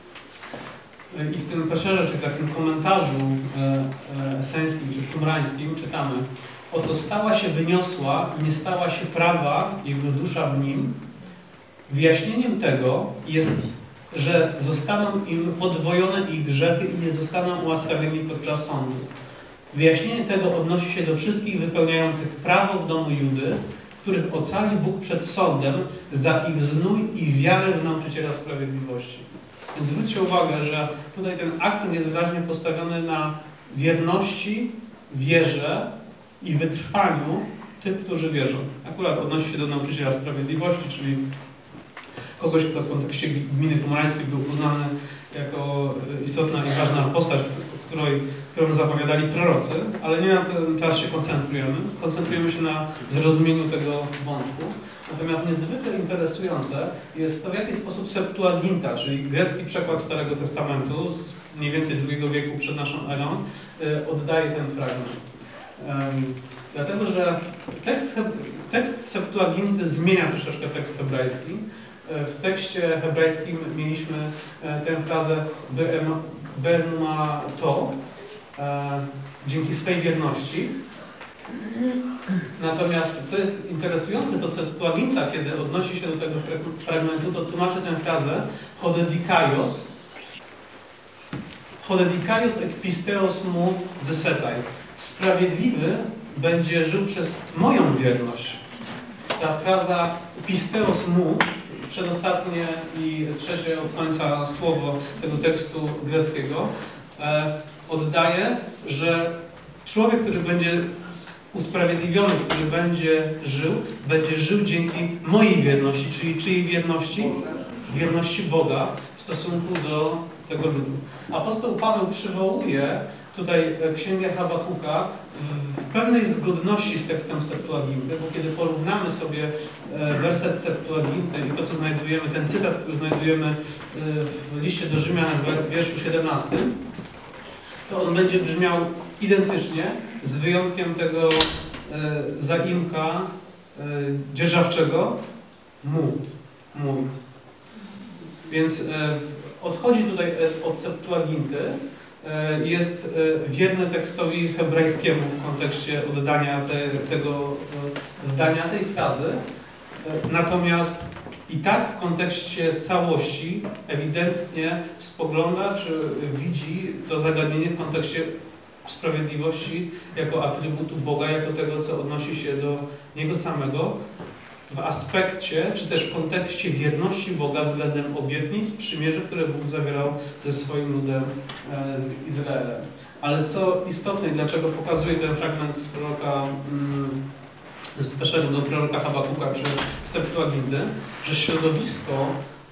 I w tym Pesherze, czy takim komentarzu eseńskim, czy kumrańskim czytamy: oto stała się wyniosła, nie stała się prawa jego dusza w nim. Wyjaśnieniem tego jest, że zostaną im podwojone ich grzechy i nie zostaną ułaskawieni podczas sądu. Wyjaśnienie tego odnosi się do wszystkich wypełniających prawo w domu Judy, których ocali Bóg przed sądem za ich znój i wiarę w nauczyciela sprawiedliwości. Więc zwróćcie uwagę, że tutaj ten akcent jest wyraźnie postawiony na wierności, wierze i wytrwaniu tych, którzy wierzą. Akurat odnosi się do nauczyciela sprawiedliwości, czyli kogoś, kto w kontekście gminy kumrańskiej był uznany jako istotna i ważna postać, której, którą zapowiadali prorocy, ale nie na tym teraz się koncentrujemy. Koncentrujemy się na zrozumieniu tego wątku. Natomiast niezwykle interesujące jest to, w jaki sposób Septuaginta, czyli grecki przekład Starego Testamentu z mniej więcej drugiego wieku przed naszą erą, oddaje ten fragment. Um, dlatego, że tekst, tekst Septuaginty zmienia troszeczkę tekst hebrajski. W tekście hebrajskim mieliśmy tę frazę benuma to, dzięki swej wierności. Natomiast, co jest interesujące, to Septuaginta, kiedy odnosi się do tego fragmentu, to tłumaczy tę frazę chodedikaios, chodedikaios ekpisteos mu zesetai. Sprawiedliwy będzie żył przez moją wierność. Ta fraza pisteos mu, przedostatnie i trzecie od końca słowo tego tekstu greckiego, e, oddaje, że człowiek, który będzie usprawiedliwiony, który będzie żył, będzie żył dzięki mojej wierności, czyli czyjej wierności? Wierności Boga w stosunku do tego ludu. Apostoł Paweł przywołuje tutaj Księgę Habakuka w pewnej zgodności z tekstem Septuaginty, bo kiedy porównamy sobie werset Septuaginty i to, co znajdujemy, ten cytat, który znajdujemy w liście do Rzymian w wierszu siedemnastym, to on będzie brzmiał identycznie, z wyjątkiem tego zaimka dzierżawczego mu, mój. Więc odchodzi tutaj od Septuaginty, jest wierny tekstowi hebrajskiemu w kontekście oddania te, tego zdania, tej frazy. Natomiast i tak w kontekście całości ewidentnie spogląda, czy widzi to zagadnienie w kontekście sprawiedliwości jako atrybutu Boga, jako tego, co odnosi się do Niego samego. w aspekcie, czy też w kontekście wierności Boga względem obietnic, przymierza, które Bóg zawierał ze swoim ludem, z Izraelem. Ale co istotne, dlaczego pokazuję ten fragment z proroka, z pierwszego do proroka Habakuka, czy Septuaginty, że środowisko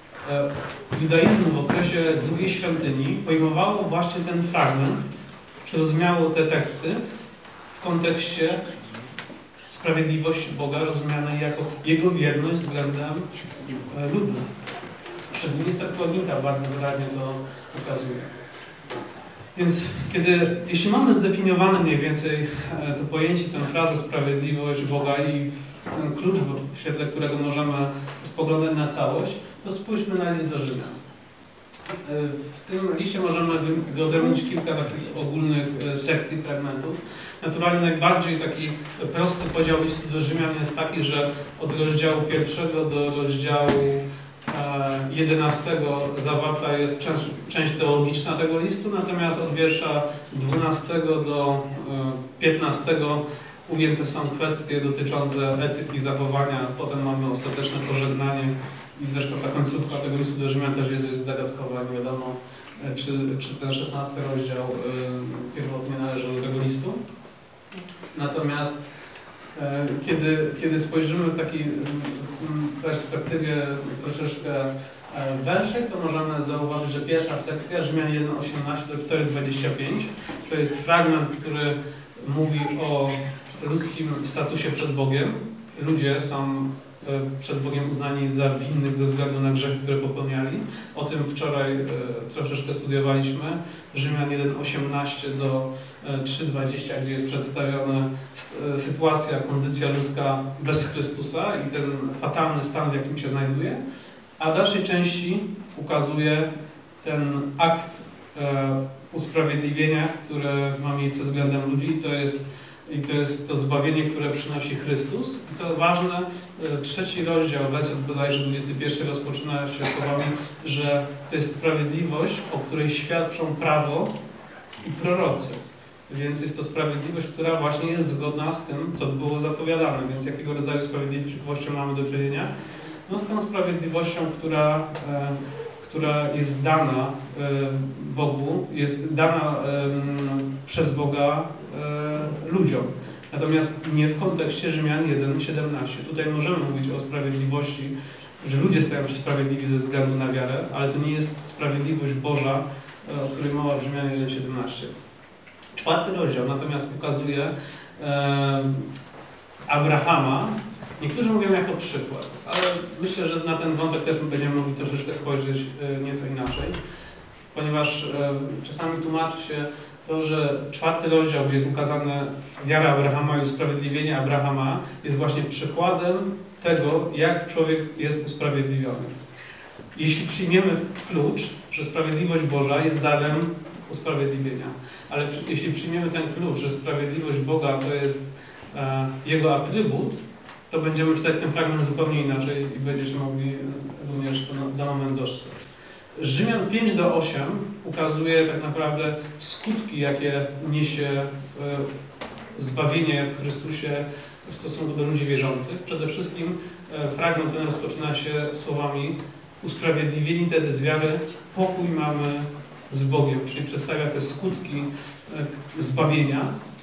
judaizmu w okresie drugiej świątyni pojmowało właśnie ten fragment, czy rozumiało te teksty w kontekście sprawiedliwości Boga, rozumianej jako Jego wierność względem ludu. Szczególnie Septuaginta bardzo wyraźnie to pokazuje. Więc kiedy, jeśli mamy zdefiniowane mniej więcej to pojęcie, tę frazę sprawiedliwość Boga i ten klucz, w świetle którego możemy spoglądać na całość, to spójrzmy na list do Rzymian. W tym liście możemy wyodrębnić kilka takich ogólnych sekcji, fragmentów. Naturalnie najbardziej taki prosty podział listu do Rzymian jest taki, że od rozdziału pierwszego do rozdziału jedenastego zawarta jest część, część teologiczna tego listu, natomiast od wiersza dwunastego do piętnastego ujęte są kwestie dotyczące etyki zachowania, potem mamy ostateczne pożegnanie i zresztą ta końcówka tego listu do Rzymian też jest dość zagadkowa, nie wiadomo czy, czy ten szesnasty rozdział y, pierwotnie należał do tego listu. Natomiast y, kiedy, kiedy spojrzymy w takiej y, perspektywie troszeczkę węższej, to możemy zauważyć, że pierwsza sekcja, Rzymian jeden, osiemnaście do cztery, dwadzieścia pięć, to jest fragment, który mówi o ludzkim statusie przed Bogiem. Ludzie są przed Bogiem uznani za winnych ze względu na grzechy, które popełniali. O tym wczoraj e, troszeczkę studiowaliśmy. Rzymian jeden, osiemnaście do trzy, dwadzieścia, gdzie jest przedstawiona e, sytuacja, kondycja ludzka bez Chrystusa i ten fatalny stan, w jakim się znajduje. A w dalszej części ukazuje ten akt e, usprawiedliwienia, które ma miejsce względem ludzi. I to jest I to jest to zbawienie, które przynosi Chrystus. I co ważne, trzeci rozdział, werset bodajże dwudziesty pierwszy rozpoczyna się słowami, że to jest sprawiedliwość, o której świadczą prawo i prorocy. Więc jest to sprawiedliwość, która właśnie jest zgodna z tym, co było zapowiadane. Więc jakiego rodzaju sprawiedliwością mamy do czynienia? No z tą sprawiedliwością, która, e, która jest dana e, Bogu, jest dana e, przez Boga e, ludziom. Natomiast nie w kontekście Rzymian jeden, siedemnaście. Tutaj możemy mówić o sprawiedliwości, że ludzie stają się sprawiedliwi ze względu na wiarę, ale to nie jest sprawiedliwość Boża, e, o której mowa w Rzymian jeden, siedemnaście. Czwarty rozdział natomiast pokazuje e, Abrahama. Niektórzy mówią jako przykład, ale myślę, że na ten wątek też będziemy mogli troszeczkę spojrzeć nieco inaczej, ponieważ czasami tłumaczy się to, że czwarty rozdział, gdzie jest ukazana wiara Abrahama i usprawiedliwienie Abrahama, jest właśnie przykładem tego, jak człowiek jest usprawiedliwiony. Jeśli przyjmiemy klucz, że sprawiedliwość Boża jest darem usprawiedliwienia, ale jeśli przyjmiemy ten klucz, że sprawiedliwość Boga to jest e, Jego atrybut, to będziemy czytać ten fragment zupełnie inaczej i będziecie mogli również ten moment dostrzec. Rzymian pięć do ośmiu ukazuje tak naprawdę skutki, jakie niesie zbawienie w Chrystusie w stosunku do ludzi wierzących. Przede wszystkim fragment ten rozpoczyna się słowami: usprawiedliwieni tedy z wiary, pokój mamy z Bogiem, czyli przedstawia te skutki zbawienia.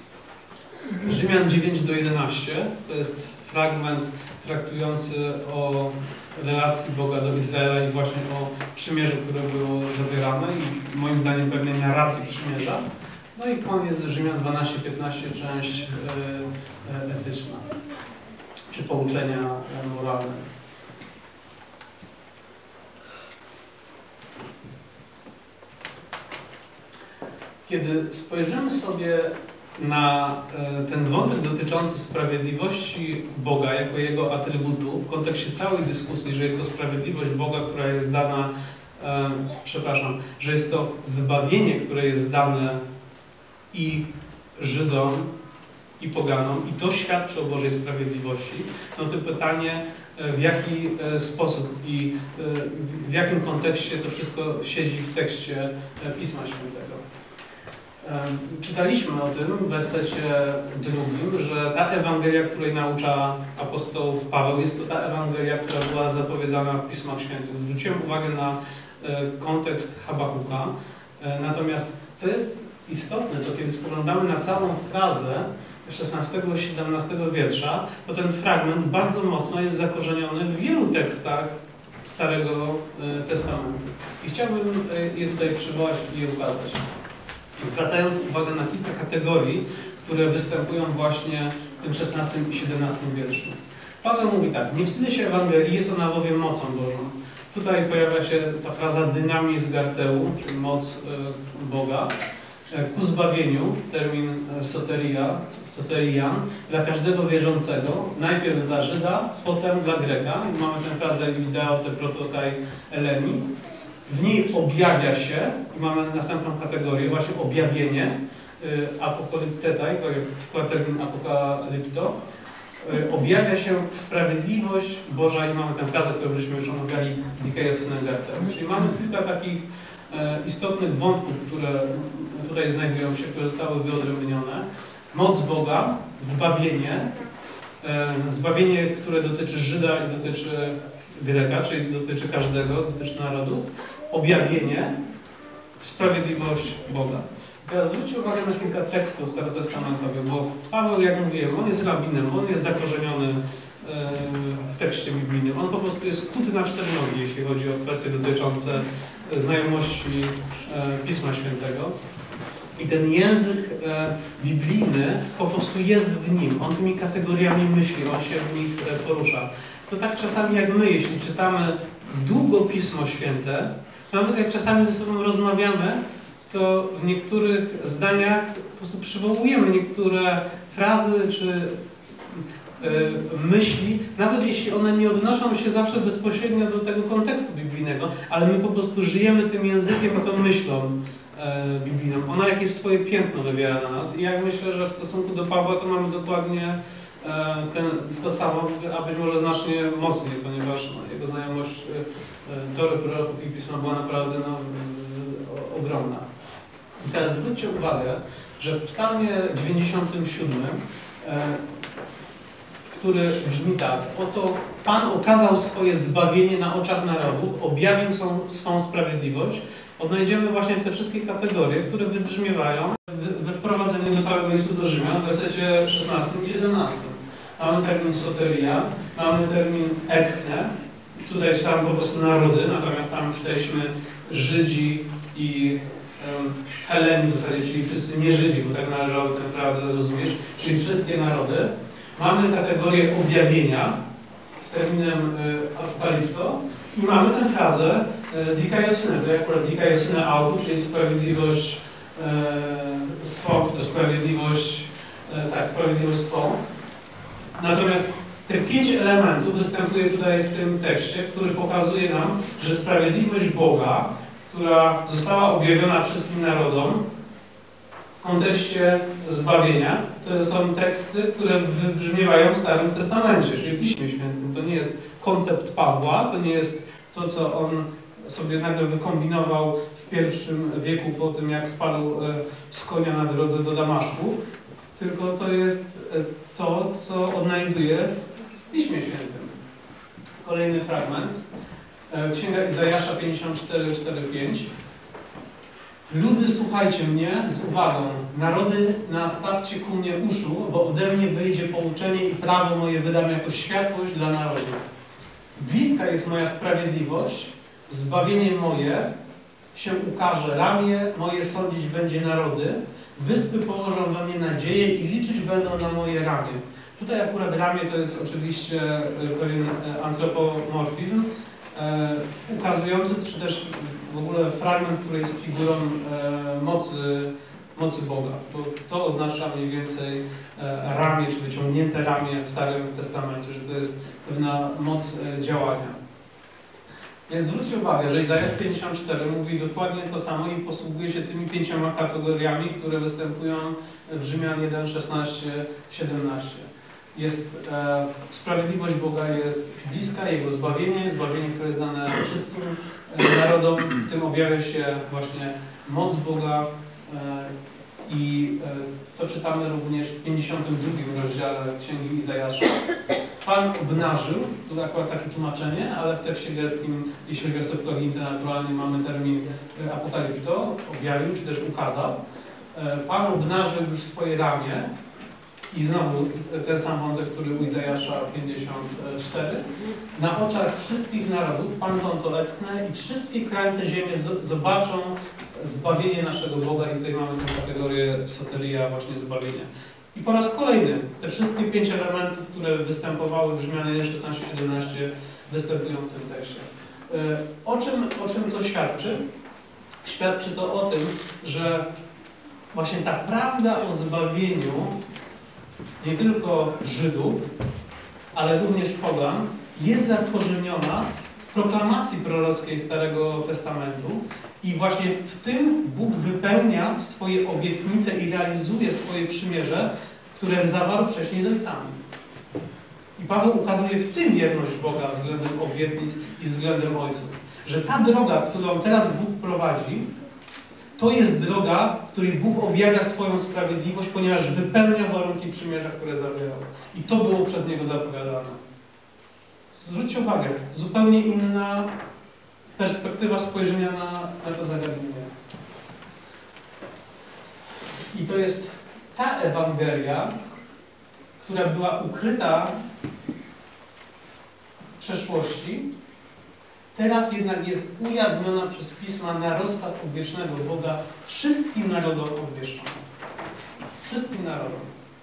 Rzymian dziewięć do jedenastu to jest fragment traktujący o relacji Boga do Izraela i właśnie o przymierzu, które było zawierane i moim zdaniem pewnej narracji przymierza. No i koniec Rzymian dwanaście piętnaście, część etyczna, czy pouczenia moralne. Kiedy spojrzymy sobie na ten wątek dotyczący sprawiedliwości Boga jako Jego atrybutu w kontekście całej dyskusji, że jest to sprawiedliwość Boga, która jest dana, e, przepraszam, że jest to zbawienie, które jest dane i Żydom, i poganom, i to świadczy o Bożej sprawiedliwości, no to pytanie, w jaki sposób i w jakim kontekście to wszystko siedzi w tekście Pisma Świętego. Czytaliśmy o tym w wersecie drugim, że ta Ewangelia, której naucza apostoł Paweł, jest to ta Ewangelia, która była zapowiadana w Pismach Świętych. Zwróciłem uwagę na kontekst Habakuka. Natomiast co jest istotne, to kiedy spoglądamy na całą frazę szesnastego i siedemnastego wiersza, to ten fragment bardzo mocno jest zakorzeniony w wielu tekstach Starego Testamentu. I chciałbym je tutaj przywołać i je ukazać. Zwracając uwagę na kilka kategorii, które występują właśnie w tym szesnastym i siedemnastym wierszu. Paweł mówi tak: nie wstydzę się Ewangelii, jest ona bowiem mocą Bożą. Tutaj pojawia się ta fraza dynamizm garteu, czyli moc y, Boga. Ku zbawieniu, termin soteria, soterian, dla każdego wierzącego, najpierw dla Żyda, potem dla Greka. I mamy tę frazę ideo te protokai eleni. W niej objawia się, i mamy następną kategorię, właśnie objawienie, y, apokaliptetai, to jest termin apokalipto, y, objawia się sprawiedliwość Boża i mamy tę frazę, którą żeśmy już omawiali, dikaios synergetem. Czyli mamy kilka takich y, istotnych wątków, które tutaj znajdują się, które zostały wyodrębnione. Moc Boga, zbawienie, y, zbawienie, które dotyczy Żyda i dotyczy Greka, czyli dotyczy każdego, dotyczy narodu. Objawienie, sprawiedliwość Boga. Teraz zwróćcie uwagę na kilka tekstów starotestamentowych, bo Paweł, jak mówiłem, on jest rabinem, on jest zakorzeniony w tekście biblijnym. On po prostu jest kuty na cztery nogi, jeśli chodzi o kwestie dotyczące znajomości Pisma Świętego. I ten język biblijny po prostu jest w nim. On tymi kategoriami myśli, on się w nich porusza. To tak czasami jak my, jeśli czytamy długo Pismo Święte, nawet jak czasami ze sobą rozmawiamy, to w niektórych zdaniach po prostu przywołujemy niektóre frazy czy y, myśli, nawet jeśli one nie odnoszą się zawsze bezpośrednio do tego kontekstu biblijnego, ale my po prostu żyjemy tym językiem i tą myślą y, biblijną. Ona jakieś swoje piętno wywiera na nas i jak myślę, że w stosunku do Pawła to mamy dokładnie Ten, to samo, a być może znacznie mocniej, ponieważ no, jego znajomość e, Tory, proroków i Pisma była naprawdę no, o, ogromna. I teraz zwróćcie uwagę, że w psalmie dziewięćdziesiątym siódmym, e, który brzmi tak: oto Pan okazał swoje zbawienie na oczach narodów, objawił swą, swą sprawiedliwość. Odnajdziemy właśnie te wszystkie kategorie, które wybrzmiewają we wprowadzeniu do całego listu do Rzymian w wersecie szesnastym i siedemnastym. Mamy termin soteria, mamy termin etchne. Tutaj czytamy po prostu narody, natomiast tam czytaliśmy Żydzi i um, Heleni w zasadzie, czyli wszyscy nie Żydzi, bo tak należało tę prawdę rozumieć, czyli wszystkie narody. Mamy kategorię objawienia z terminem y, apokalipto i mamy tę frazę y, dikaiosynę, to akurat dikaiosynę autu, czyli sprawiedliwość y, swą, czy też sprawiedliwość, y, tak, sprawiedliwość swą. Natomiast te pięć elementów występuje tutaj w tym tekście, który pokazuje nam, że sprawiedliwość Boga, która została objawiona wszystkim narodom w kontekście zbawienia, to są teksty, które wybrzmiewają w Starym Testamencie, czyli w Piśmie Świętym. To nie jest koncept Pawła, to nie jest to, co on sobie nagle wykombinował w pierwszym wieku po tym, jak spadł z konia na drodze do Damaszku, tylko to jest to, co odnajduje w Piśmie Świętym. Kolejny fragment. Księga Izajasza pięćdziesiąt cztery, cztery, pięć. Ludy, słuchajcie mnie z uwagą. Narody, nastawcie ku mnie uszu, bo ode mnie wyjdzie pouczenie i prawo moje wydam jako światłość dla narodów. Bliska jest moja sprawiedliwość, zbawienie moje się ukaże, ramię moje sądzić będzie narody. Wyspy położą we mnie nadzieję i liczyć będą na moje ramię. Tutaj akurat ramię to jest oczywiście pewien antropomorfizm, e, ukazujący, czy też w ogóle fragment, który jest figurą e, mocy, mocy Boga. Bo to oznacza mniej więcej e, ramię, czy wyciągnięte ramię w Starym Testamencie, że to jest pewna moc e, działania. Więc zwróćcie uwagę, że Izajasz pięćdziesiąt cztery mówi dokładnie to samo i posługuje się tymi pięcioma kategoriami, które występują w Rzymian jeden, szesnaście, siedemnaście. Jest e, sprawiedliwość Boga jest bliska, Jego zbawienie, zbawienie, które jest dane wszystkim e, narodom, w tym objawia się właśnie moc Boga, e, I to czytamy również w pięćdziesiątym drugim rozdziale Księgi Izajasza. Pan obnażył, to akurat takie tłumaczenie, ale w tekście greckim, jeśli chodzi o Septuagintę, naturalnie mamy termin apokalipto, objawił, czy też ukazał. Pan obnażył już swoje ramię i znowu ten sam wątek, który u Izajasza pięćdziesiąt cztery. Na oczach wszystkich narodów Pan to etchnę i wszystkie krańce ziemi zobaczą zbawienie naszego Boga i tutaj mamy tę kategorię soteria, właśnie zbawienia. I po raz kolejny te wszystkie pięć elementów, które występowały w Rzymianie szesnaście siedemnaście, występują w tym tekście. O czym, o czym to świadczy? Świadczy to o tym, że właśnie ta prawda o zbawieniu nie tylko Żydów, ale również pogan jest zakorzeniona w proklamacji prorockiej Starego Testamentu i właśnie w tym Bóg wypełnia swoje obietnice i realizuje swoje przymierze, które zawarł wcześniej z ojcami. I Paweł ukazuje w tym wierność Boga względem obietnic i względem ojców. Że ta droga, którą teraz Bóg prowadzi, to jest droga, w której Bóg objawia swoją sprawiedliwość, ponieważ wypełnia warunki przymierza, które zawierał. I to było przez Niego zapowiadane. Zwróćcie uwagę, zupełnie inna perspektywa spojrzenia na, na to zagadnienie. I to jest ta Ewangelia, która była ukryta w przeszłości, teraz jednak jest ujawniona przez Pisma na rozkaz odwiecznego Boga wszystkim narodom obwieszczona. Wszystkim narodom.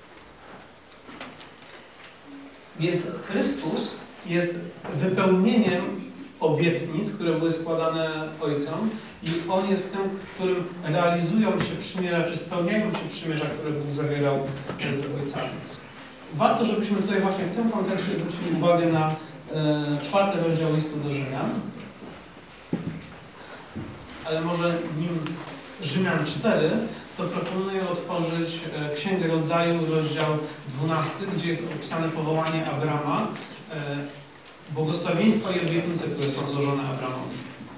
Więc Chrystus jest wypełnieniem obietnic, które były składane Ojcom i On jest tym, w którym realizują się przymierza, czy spełniają się przymierza, które Bóg zawierał z Ojcami. Warto, żebyśmy tutaj właśnie w tym kontekście zwrócili uwagę na e, czwarty rozdział listu do Rzymian. Ale może nim Rzymian cztery, to proponuję otworzyć e, Księgę Rodzaju, rozdział dwunasty, gdzie jest opisane powołanie Abrama, e, błogosławieństwa i obietnice, które są złożone Abramowi.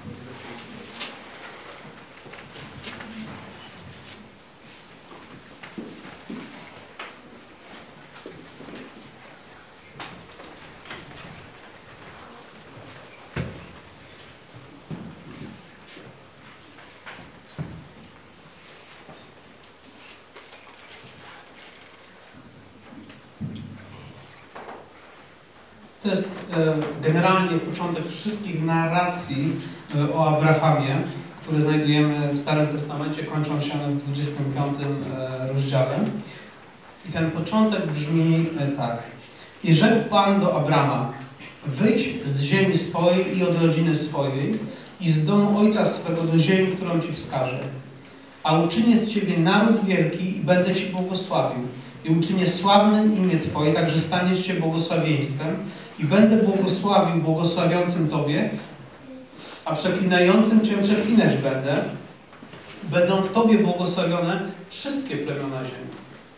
To jest generalnie początek wszystkich narracji o Abrahamie, które znajdujemy w Starym Testamencie, kończą się w dwudziestym piątym rozdziale. I ten początek brzmi tak. I rzekł Pan do Abrama, wyjdź z ziemi swojej i od rodziny swojej i z domu ojca swego do ziemi, którą Ci wskażę. A uczynię z Ciebie naród wielki i będę Ci błogosławił. I uczynię sławnym imię Twoje, także staniesz się błogosławieństwem i będę błogosławił błogosławiącym Tobie, a przeklinającym Cię przeklinać będę. Będą w Tobie błogosławione wszystkie plemiona ziemi.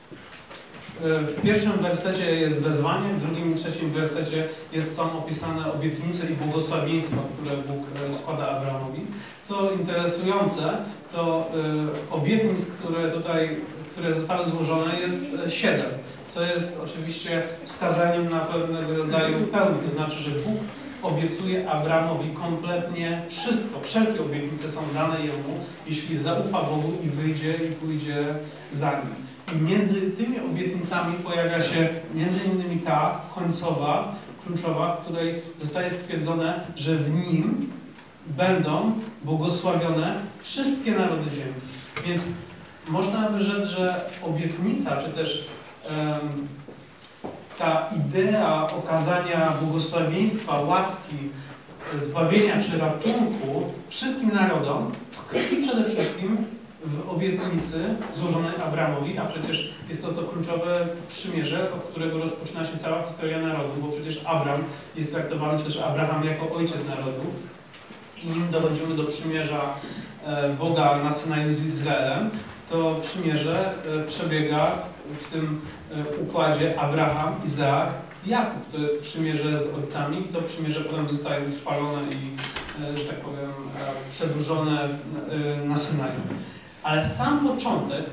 W pierwszym wersecie jest wezwanie, w drugim i trzecim wersecie jest, są opisane obietnice i błogosławieństwa, które Bóg składa Abramowi. Co interesujące, to obietnic, które tutaj które zostały złożone, jest siedem, co jest oczywiście wskazaniem na pewnego rodzaju pełni. To znaczy, że Bóg obiecuje Abramowi kompletnie wszystko. Wszelkie obietnice są dane Jemu, jeśli zaufa Bogu i wyjdzie i pójdzie za Nim. I między tymi obietnicami pojawia się między innymi ta końcowa, kluczowa, w której zostaje stwierdzone, że w Nim będą błogosławione wszystkie narody ziemi. Więc można by rzec, że obietnica, czy też um, ta idea okazania błogosławieństwa, łaski, zbawienia czy ratunku wszystkim narodom tkwi przede wszystkim w obietnicy złożonej Abramowi, a przecież jest to to kluczowe przymierze, od którego rozpoczyna się cała historia narodu, bo przecież Abram jest traktowany, czy też Abraham jako ojciec narodu i nim dochodzimy do przymierza Boga na Synaju z Izraelem, to przymierze przebiega w tym układzie Abraham, Izaak, Jakub. To jest przymierze z ojcami i to przymierze potem zostaje utrwalone i, że tak powiem, przedłużone na Synaju. Ale sam początek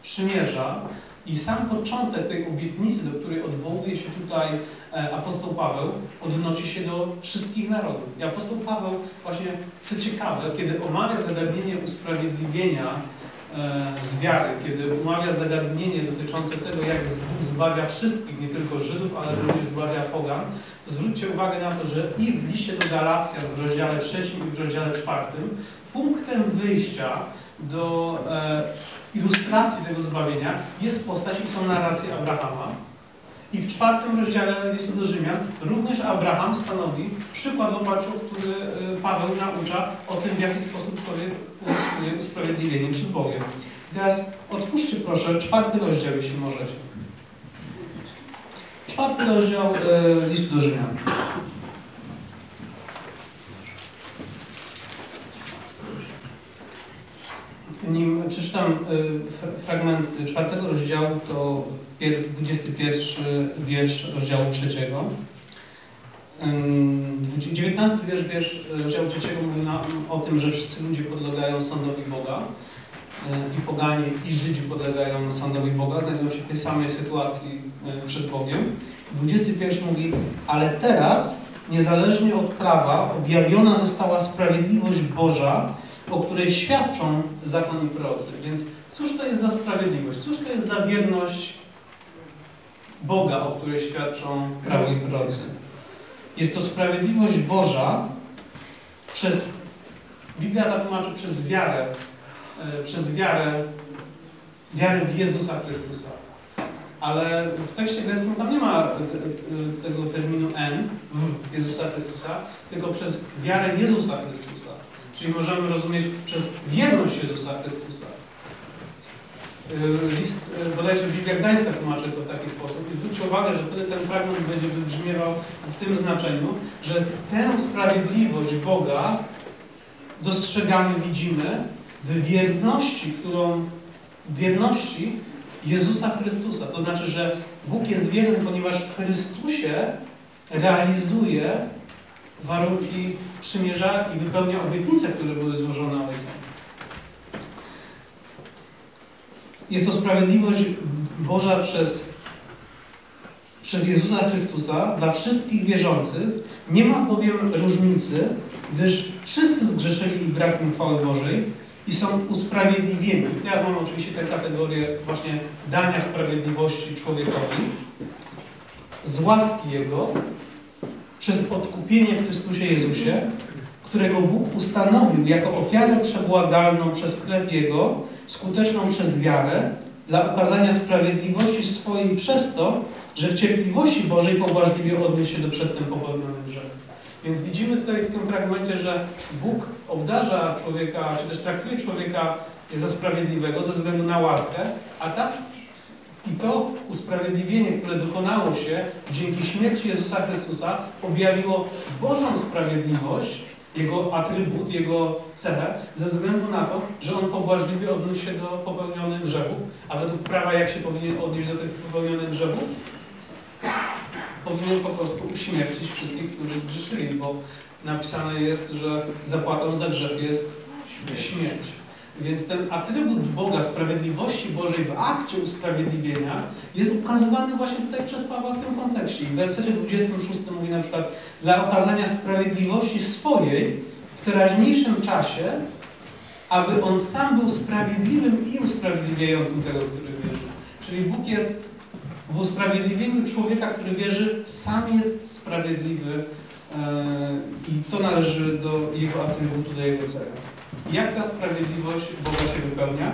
przymierza i sam początek tej obietnicy, do której odwołuje się tutaj apostoł Paweł, odnosi się do wszystkich narodów. I apostoł Paweł właśnie, co ciekawe, kiedy omawia zagadnienie usprawiedliwienia z wiary, kiedy omawia zagadnienie dotyczące tego, jak Bóg zbawia wszystkich, nie tylko Żydów, ale również zbawia pogan, to zwróćcie uwagę na to, że i w liście do Galacjan w rozdziale trzecim i w rozdziale czwartym punktem wyjścia do e, ilustracji tego zbawienia jest postać i są narracje Abrahama. I w czwartym rozdziale listu do Rzymian również Abraham stanowi przykład, w oparciu o który Paweł naucza o tym, w jaki sposób człowiek uzyskuje usprawiedliwienie przed Bogiem. Teraz otwórzcie proszę czwarty rozdział, jeśli możecie. Czwarty rozdział e, listu do Rzymian. Nim przeczytam y, fragment czwartego rozdziału, to dwudziesty pierwszy wiersz rozdziału trzeciego. dziewiętnasty wiersz, wiersz rozdziału trzeciego mówi na, o tym, że wszyscy ludzie podlegają sądowi Boga. Y, I poganie, i Żydzi podlegają sądowi Boga, znajdują się w tej samej sytuacji y, przed Bogiem. dwudziesty pierwszy mówi, ale teraz, niezależnie od prawa, objawiona została sprawiedliwość Boża, o której świadczą zakon i prorocy. Więc cóż to jest za sprawiedliwość? Cóż to jest za wierność Boga, o której świadczą prawo i prorocy? Jest to sprawiedliwość Boża przez, Biblia ta tłumaczy przez wiarę, przez wiarę, wiarę w Jezusa Chrystusa. Ale w tekście greckim tam nie ma tego terminu en, w Jezusa Chrystusa, tylko przez wiarę Jezusa Chrystusa. Czyli możemy rozumieć przez wierność Jezusa Chrystusa. List, bodajże Biblia Gdańska tłumaczy to w taki sposób. I zwróćcie uwagę, że wtedy ten fragment będzie wybrzmiewał w tym znaczeniu, że tę sprawiedliwość Boga dostrzegamy, widzimy w wierności, którą w wierności Jezusa Chrystusa. To znaczy, że Bóg jest wierny, ponieważ w Chrystusie realizuje warunki przymierza i wypełnia obietnice, które były złożone Ojcem. Jest to sprawiedliwość Boża przez, przez Jezusa Chrystusa dla wszystkich wierzących. Nie ma bowiem różnicy, gdyż wszyscy zgrzeszyli i brak im chwały Bożej i są usprawiedliwieni. Teraz mamy oczywiście tę kategorię właśnie dania sprawiedliwości człowiekowi z łaski Jego, przez odkupienie w Chrystusie Jezusie, którego Bóg ustanowił jako ofiarę przebłagalną przez krew Jego, skuteczną przez wiarę, dla okazania sprawiedliwości swojej przez to, że w cierpliwości Bożej pobłażliwie odnieść się do przedtem popełnionych grzechów. Więc widzimy tutaj w tym fragmencie, że Bóg obdarza człowieka, czy też traktuje człowieka za sprawiedliwego ze względu na łaskę, a ta I to usprawiedliwienie, które dokonało się dzięki śmierci Jezusa Chrystusa, objawiło Bożą sprawiedliwość, Jego atrybut, Jego cechę, ze względu na to, że On pobłażliwie odnosi się do popełnionych grzechów, a według prawa jak się powinien odnieść do tych popełnionych grzechów? Powinien po prostu uśmiercić wszystkich, którzy zgrzeszyli, bo napisane jest, że zapłatą za grzech jest śmierć. Więc ten atrybut Boga, sprawiedliwości Bożej w akcie usprawiedliwienia jest ukazywany właśnie tutaj przez Pawła w tym kontekście. I w wersecie dwudziestym szóstym mówi na przykład dla okazania sprawiedliwości swojej w teraźniejszym czasie, aby On sam był sprawiedliwym i usprawiedliwiającym tego, który wierzy. Czyli Bóg jest w usprawiedliwieniu człowieka, który wierzy, sam jest sprawiedliwy yy, i to należy do Jego atrybutu, do Jego cechy. Jak ta sprawiedliwość Boga się wypełnia?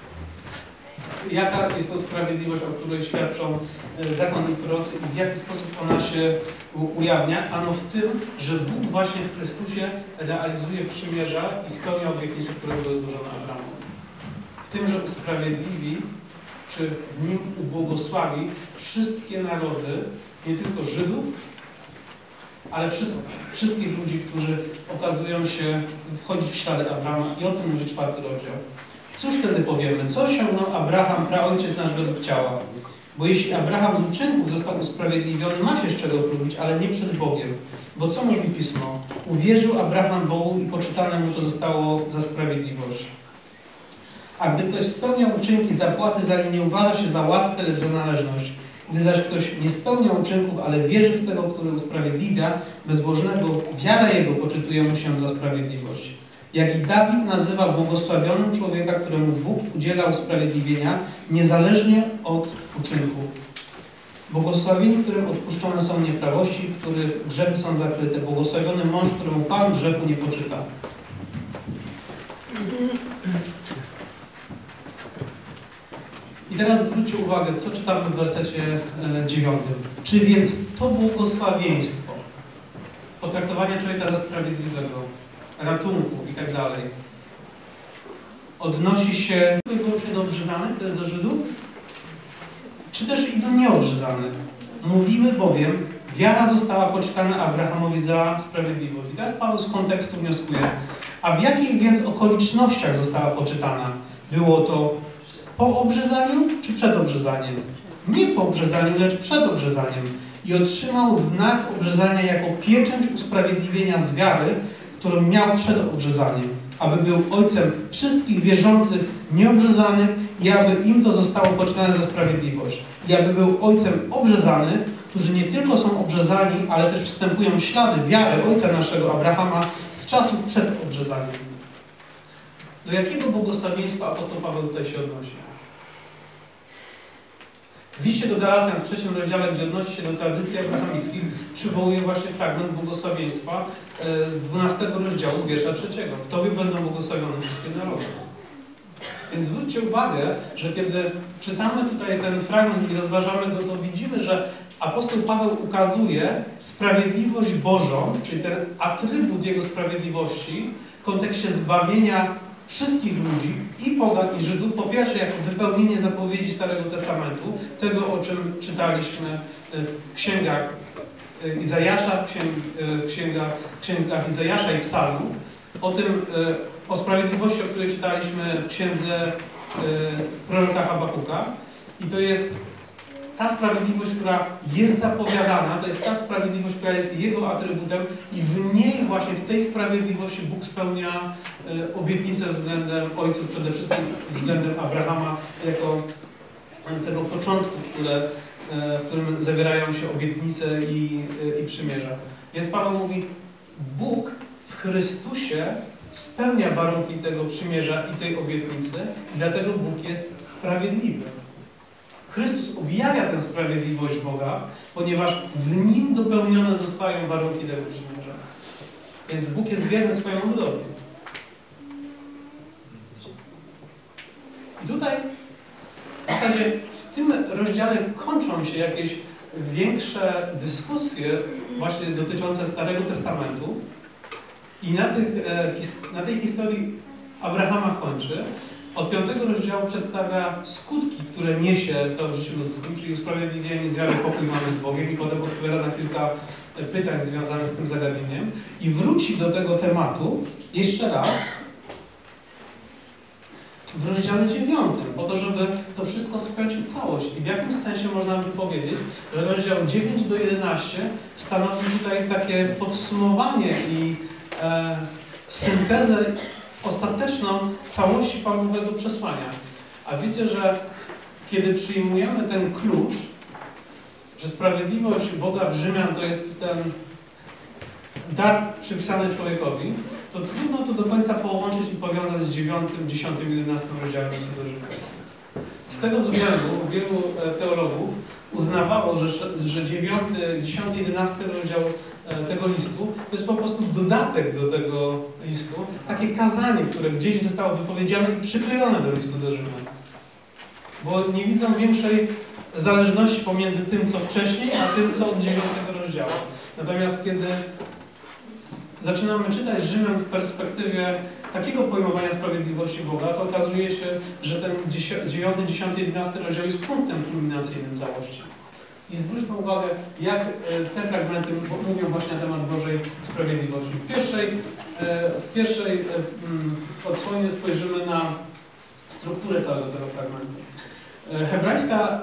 Jaka jest to sprawiedliwość, o której świadczą zakon i prorocy i w jaki sposób ona się ujawnia? Ano w tym, że Bóg właśnie w Chrystusie realizuje przymierza i spełnia obietnice, które były złożone Abrahamowi. W tym, że usprawiedliwi, czy w Nim ubłogosławi wszystkie narody, nie tylko Żydów, ale wszystkich, wszystkich ludzi, którzy okazują się wchodzić w ślady Abrahama. I o tym mówi czwarty rozdział. Cóż wtedy powiemy? Co osiągnął Abraham, praojciec nasz według ciała? Bo jeśli Abraham z uczynków został usprawiedliwiony, ma się z czego chlubić, ale nie przed Bogiem. Bo co mówi Pismo? Uwierzył Abraham Bogu i poczytane mu to zostało za sprawiedliwość. A gdy ktoś spełnia uczynki zapłaty za nie, nie uważa się za łaskę, lecz za należność. Gdy zaś ktoś nie spełnia uczynków, ale wierzy w tego, który usprawiedliwia bezbożnego, wiara jego poczytuje mu się za sprawiedliwość. Jak i Dawid nazywa błogosławionym człowieka, któremu Bóg udziela usprawiedliwienia, niezależnie od uczynków. Błogosławieni, którym odpuszczone są nieprawości, których grzechy są zakryte. Błogosławiony mąż, któremu Pan grzechu nie poczyta. I teraz zwróćcie uwagę, co czytamy w wersecie dziewiątym. Czy więc to błogosławieństwo potraktowania człowieka za sprawiedliwego, ratunku i tak dalej odnosi się wyłącznie do obrzezanych, to jest do Żydów, czy też i do nieobrzezanych? Mówimy bowiem, wiara została poczytana Abrahamowi za sprawiedliwość. I teraz Paweł z kontekstu wnioskuje, a w jakich więc okolicznościach została poczytana? Było to po obrzezaniu czy przed obrzezaniem? Nie po obrzezaniu, lecz przed obrzezaniem. I otrzymał znak obrzezania jako pieczęć usprawiedliwienia z wiary, którą miał przed obrzezaniem, aby był ojcem wszystkich wierzących nieobrzezanych i aby im to zostało poczytane za sprawiedliwość. I aby był ojcem obrzezanych, którzy nie tylko są obrzezani, ale też wstępują w ślady wiary ojca naszego Abrahama z czasów przed obrzezaniem. Do jakiego błogosławieństwa apostoł Paweł tutaj się odnosi? W liście do Galacjan w trzecim rozdziale, gdzie odnosi się do tradycji abrahamickich, przywołuje właśnie fragment błogosławieństwa z dwunastego rozdziału, z wiersza trzeciego. W Tobie będą błogosławione wszystkie narody. Więc zwróćcie uwagę, że kiedy czytamy tutaj ten fragment i rozważamy go, to widzimy, że apostoł Paweł ukazuje sprawiedliwość Bożą, czyli ten atrybut Jego sprawiedliwości w kontekście zbawienia wszystkich ludzi, i pogan, i Żydów, po pierwsze jako wypełnienie zapowiedzi Starego Testamentu, tego, o czym czytaliśmy w księgach Izajasza, w księgach, księgach Izajasza i Psalmów, o tym, o sprawiedliwości, o której czytaliśmy w księdze proroka Habakuka. I to jest ta sprawiedliwość, która jest zapowiadana, to jest ta sprawiedliwość, która jest Jego atrybutem i w niej, właśnie w tej sprawiedliwości Bóg spełnia obietnicę względem ojców, przede wszystkim względem Abrahama, jako tego początku, które, w którym zawierają się obietnice i, i przymierza. Więc Paweł mówi, Bóg w Chrystusie spełnia warunki tego przymierza i tej obietnicy i dlatego Bóg jest sprawiedliwy. Chrystus objawia tę sprawiedliwość Boga, ponieważ w Nim dopełnione zostają warunki tego przymierza. Więc Bóg jest wierny swojemu ludowi. I tutaj w zasadzie w tym rozdziale kończą się jakieś większe dyskusje właśnie dotyczące Starego Testamentu i na, tych, na tej historii Abrahama kończy. Od piątego rozdziału przedstawia skutki, które niesie to w życiu ludzkim, czyli usprawiedliwienie z wiary, pokój mamy z Bogiem, i potem odpowiada na kilka pytań związanych z tym zagadnieniem i wróci do tego tematu jeszcze raz w rozdziale dziewiątym, po to, żeby to wszystko spiąć w całość. I w jakimś sensie można by powiedzieć, że rozdział dziewięć do jedenastu stanowi tutaj takie podsumowanie i e, syntezę ostateczną całości Pawłowego przesłania. A wiecie, że kiedy przyjmujemy ten klucz, że sprawiedliwość Boga w Rzymian to jest ten dar przypisany człowiekowi, to trudno to do końca połączyć i powiązać z dziewiątym, dziesiątym, jedenastym rozdziałem listu do Rzymian. Z tego względu wielu teologów uznawało, że, że dziewiąty, dziesiąty, jedenasty rozdział tego listu to jest po prostu dodatek do tego listu, takie kazanie, które gdzieś zostało wypowiedziane i przyklejone do listu do Rzymian. Bo nie widzą większej zależności pomiędzy tym, co wcześniej, a tym, co od dziewiątego rozdziału. Natomiast kiedy zaczynamy czytać Rzymian w perspektywie takiego pojmowania sprawiedliwości Boga, to okazuje się, że ten dziewiąty, dziesiąty, jedenasty rozdział jest punktem kulminacyjnym całości. I zwróćmy uwagę, jak te fragmenty mówią właśnie na temat Bożej sprawiedliwości. W pierwszej, w pierwszej odsłonie spojrzymy na strukturę całego tego fragmentu. Hebrajska,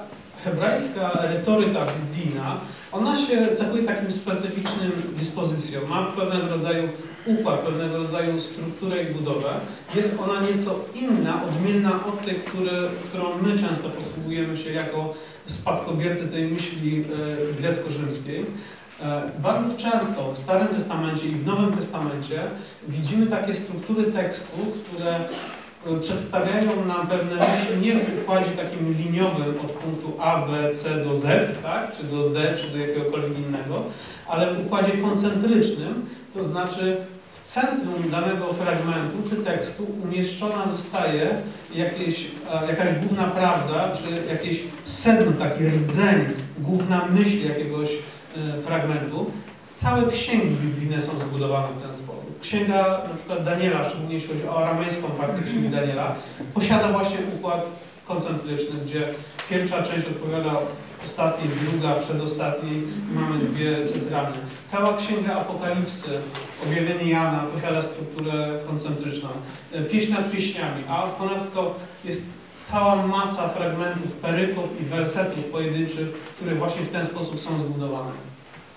hebrajska retoryka biblijna, ona się cechuje takim specyficznym dyspozycją. Ma pewnego rodzaju układ, pewnego rodzaju strukturę i budowę. Jest ona nieco inna, odmienna od tej, który, którą my często posługujemy się jako spadkobiercy tej myśli e, grecko-rzymskiej. E, bardzo często w Starym Testamencie i w Nowym Testamencie widzimy takie struktury tekstu, które przedstawiają nam pewne myśli nie w układzie takim liniowym od punktu A, B, C do Z, tak? Czy do D, czy do jakiegokolwiek innego, ale w układzie koncentrycznym, to znaczy w centrum danego fragmentu czy tekstu umieszczona zostaje jakieś, jakaś główna prawda, czy jakieś sedno, taki rdzeń, główna myśl jakiegoś e, fragmentu. Całe księgi biblijne są zbudowane w ten sposób. Księga na przykład Daniela, szczególnie jeśli chodzi o aramejską partię księgi Daniela, posiada właśnie układ koncentryczny, gdzie pierwsza część odpowiada ostatniej, druga, przedostatniej i mamy dwie centralne. Cała księga Apokalipsy, objawienie Jana posiada strukturę koncentryczną. Pieśń nad pieśniami, a ponadto jest cała masa fragmentów, perykop i wersetów pojedynczych, które właśnie w ten sposób są zbudowane.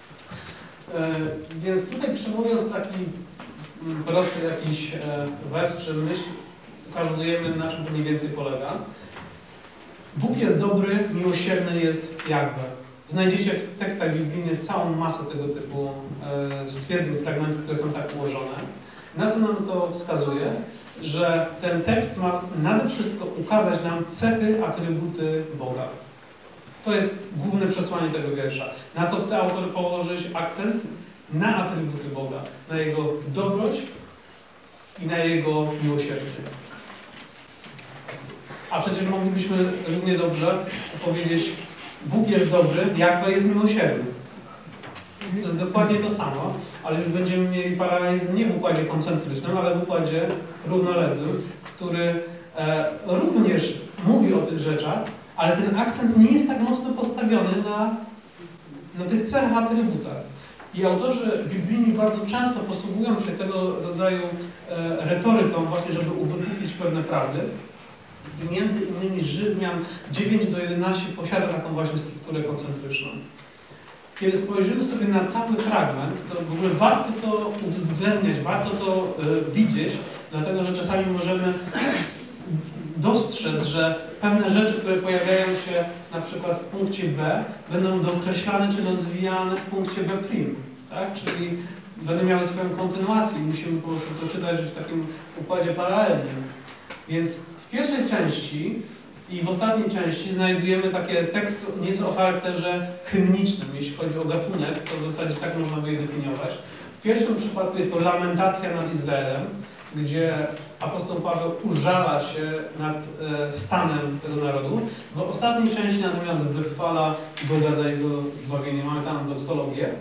Więc tutaj przywołując taki prosty jakiś wers czy myśl, ukazujemy, na czym to mniej więcej polega. Bóg jest dobry, miłosierny jest Jahwe. Znajdziecie w tekstach biblijnych całą masę tego typu stwierdzeń, fragmentów, które są tak ułożone. Na co nam to wskazuje? Że ten tekst ma nade wszystko ukazać nam cechy, atrybuty Boga. To jest główne przesłanie tego wiersza. Na co chce autor położyć akcent? Na atrybuty Boga, na Jego dobroć i na Jego miłosierdzie. A przecież moglibyśmy równie dobrze powiedzieć, Bóg jest dobry, Jahwe jest miłosierny. To jest dokładnie to samo, ale już będziemy mieli paralelizm nie w układzie koncentrycznym, ale w układzie równoległym, który e, również mówi o tych rzeczach, ale ten akcent nie jest tak mocno postawiony na, na tych cechach, atrybutach. I autorzy biblijni bardzo często posługują się tego rodzaju e, retoryką właśnie, żeby uwypuklić pewne prawdy. I między innymi Rzymian dziewięć do jedenastu posiada taką właśnie strukturę koncentryczną. Kiedy spojrzymy sobie na cały fragment, to w ogóle warto to uwzględniać, warto to e, widzieć, dlatego że czasami możemy dostrzec, że pewne rzeczy, które pojawiają się na przykład w punkcie B, będą dokreślane czy rozwijane w punkcie B', tak? Czyli będą miały swoją kontynuację i musimy po prostu to czytać w takim układzie paralelnym. Więc w pierwszej części i w ostatniej części znajdujemy takie teksty nieco o charakterze hymnicznym, jeśli chodzi o gatunek, to w zasadzie tak można by je definiować. W pierwszym przypadku jest to lamentacja nad Izraelem, gdzie apostoł Paweł użala się nad e, stanem tego narodu. W ostatniej części natomiast wychwala Boga za jego zbawienie. Mamy tam doksologię.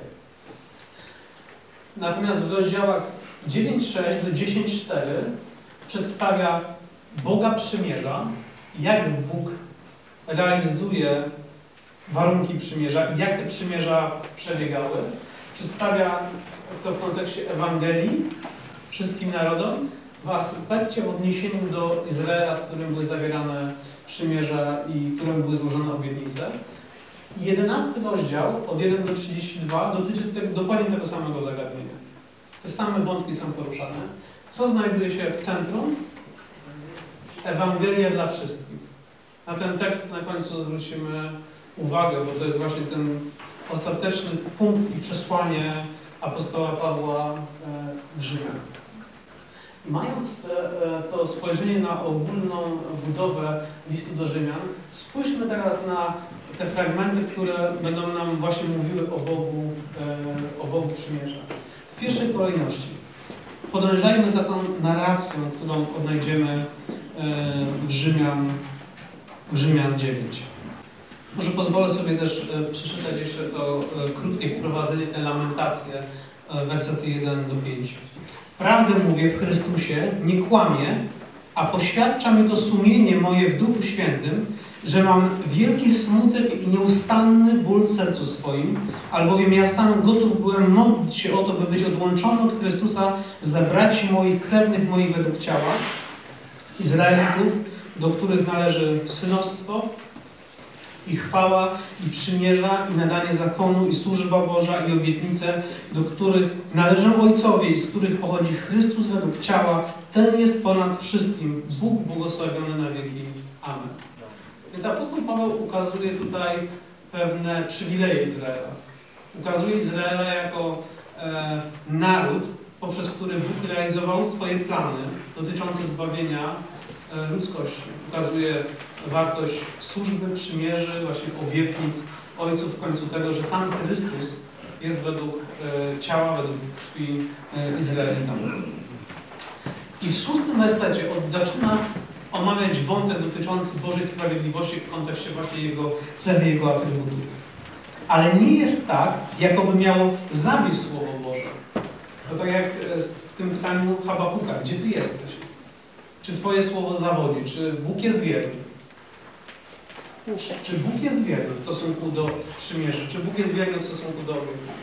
Natomiast w rozdziałach dziewięć sześć do dziesięć cztery przedstawia Boga przymierza, jak Bóg realizuje warunki przymierza i jak te przymierza przebiegały. Przedstawia to w kontekście Ewangelii wszystkim narodom, w aspekcie w odniesieniu do Izraela, z którym były zawierane przymierza i którym były złożone obietnice. jedenasty rozdział, od pierwszego do trzydziestego drugiego, dotyczy tego, dokładnie tego samego zagadnienia. Te same wątki są poruszane. Co znajduje się w centrum? Ewangelia dla wszystkich. Na ten tekst na końcu zwrócimy uwagę, bo to jest właśnie ten ostateczny punkt i przesłanie apostoła Pawła w Rzymie. Mając te, to spojrzenie na ogólną budowę listu do Rzymian, spójrzmy teraz na te fragmenty, które będą nam właśnie mówiły o Bogu, o Bogu przymierza. W pierwszej kolejności podążajmy za tą narracją, którą odnajdziemy w Rzymian, w Rzymian dziewięć. Może pozwolę sobie też przeczytać jeszcze to krótkie wprowadzenie, tę lamentację, wersety jeden do pięciu. Prawdę mówię w Chrystusie, nie kłamię, a poświadcza mi to sumienie moje w Duchu Świętym, że mam wielki smutek i nieustanny ból w sercu swoim, albowiem ja sam gotów byłem modlić się o to, by być odłączony od Chrystusa za braci moich, krewnych moich według ciała, Izraelitów, do których należy synostwo i chwała, i przymierza, i nadanie zakonu, i służba Boża, i obietnice, do których należą ojcowie i z których pochodzi Chrystus według ciała, ten jest ponad wszystkim, Bóg błogosławiony na wieki. Amen. Więc apostoł Paweł ukazuje tutaj pewne przywileje Izraela. Ukazuje Izraela jako e, naród, poprzez który Bóg realizował swoje plany dotyczące zbawienia e, ludzkości. Ukazuje wartość służby, przymierzy, właśnie obietnic ojców w końcu tego, że sam Chrystus jest według e, ciała, według krwi e, Izraelita. I w szóstym wersecie od, zaczyna omawiać wątek dotyczący Bożej sprawiedliwości w kontekście właśnie Jego cechy, Jego atrybutów. Ale nie jest tak, jakoby miało zawieść Słowo Boże. To tak jak w tym pytaniu Habakuka, gdzie Ty jesteś? Czy Twoje Słowo zawodzi? Czy Bóg jest wierny? Czy Bóg jest wierny w stosunku do przymierzy? Czy Bóg jest wierny w stosunku do obietnic?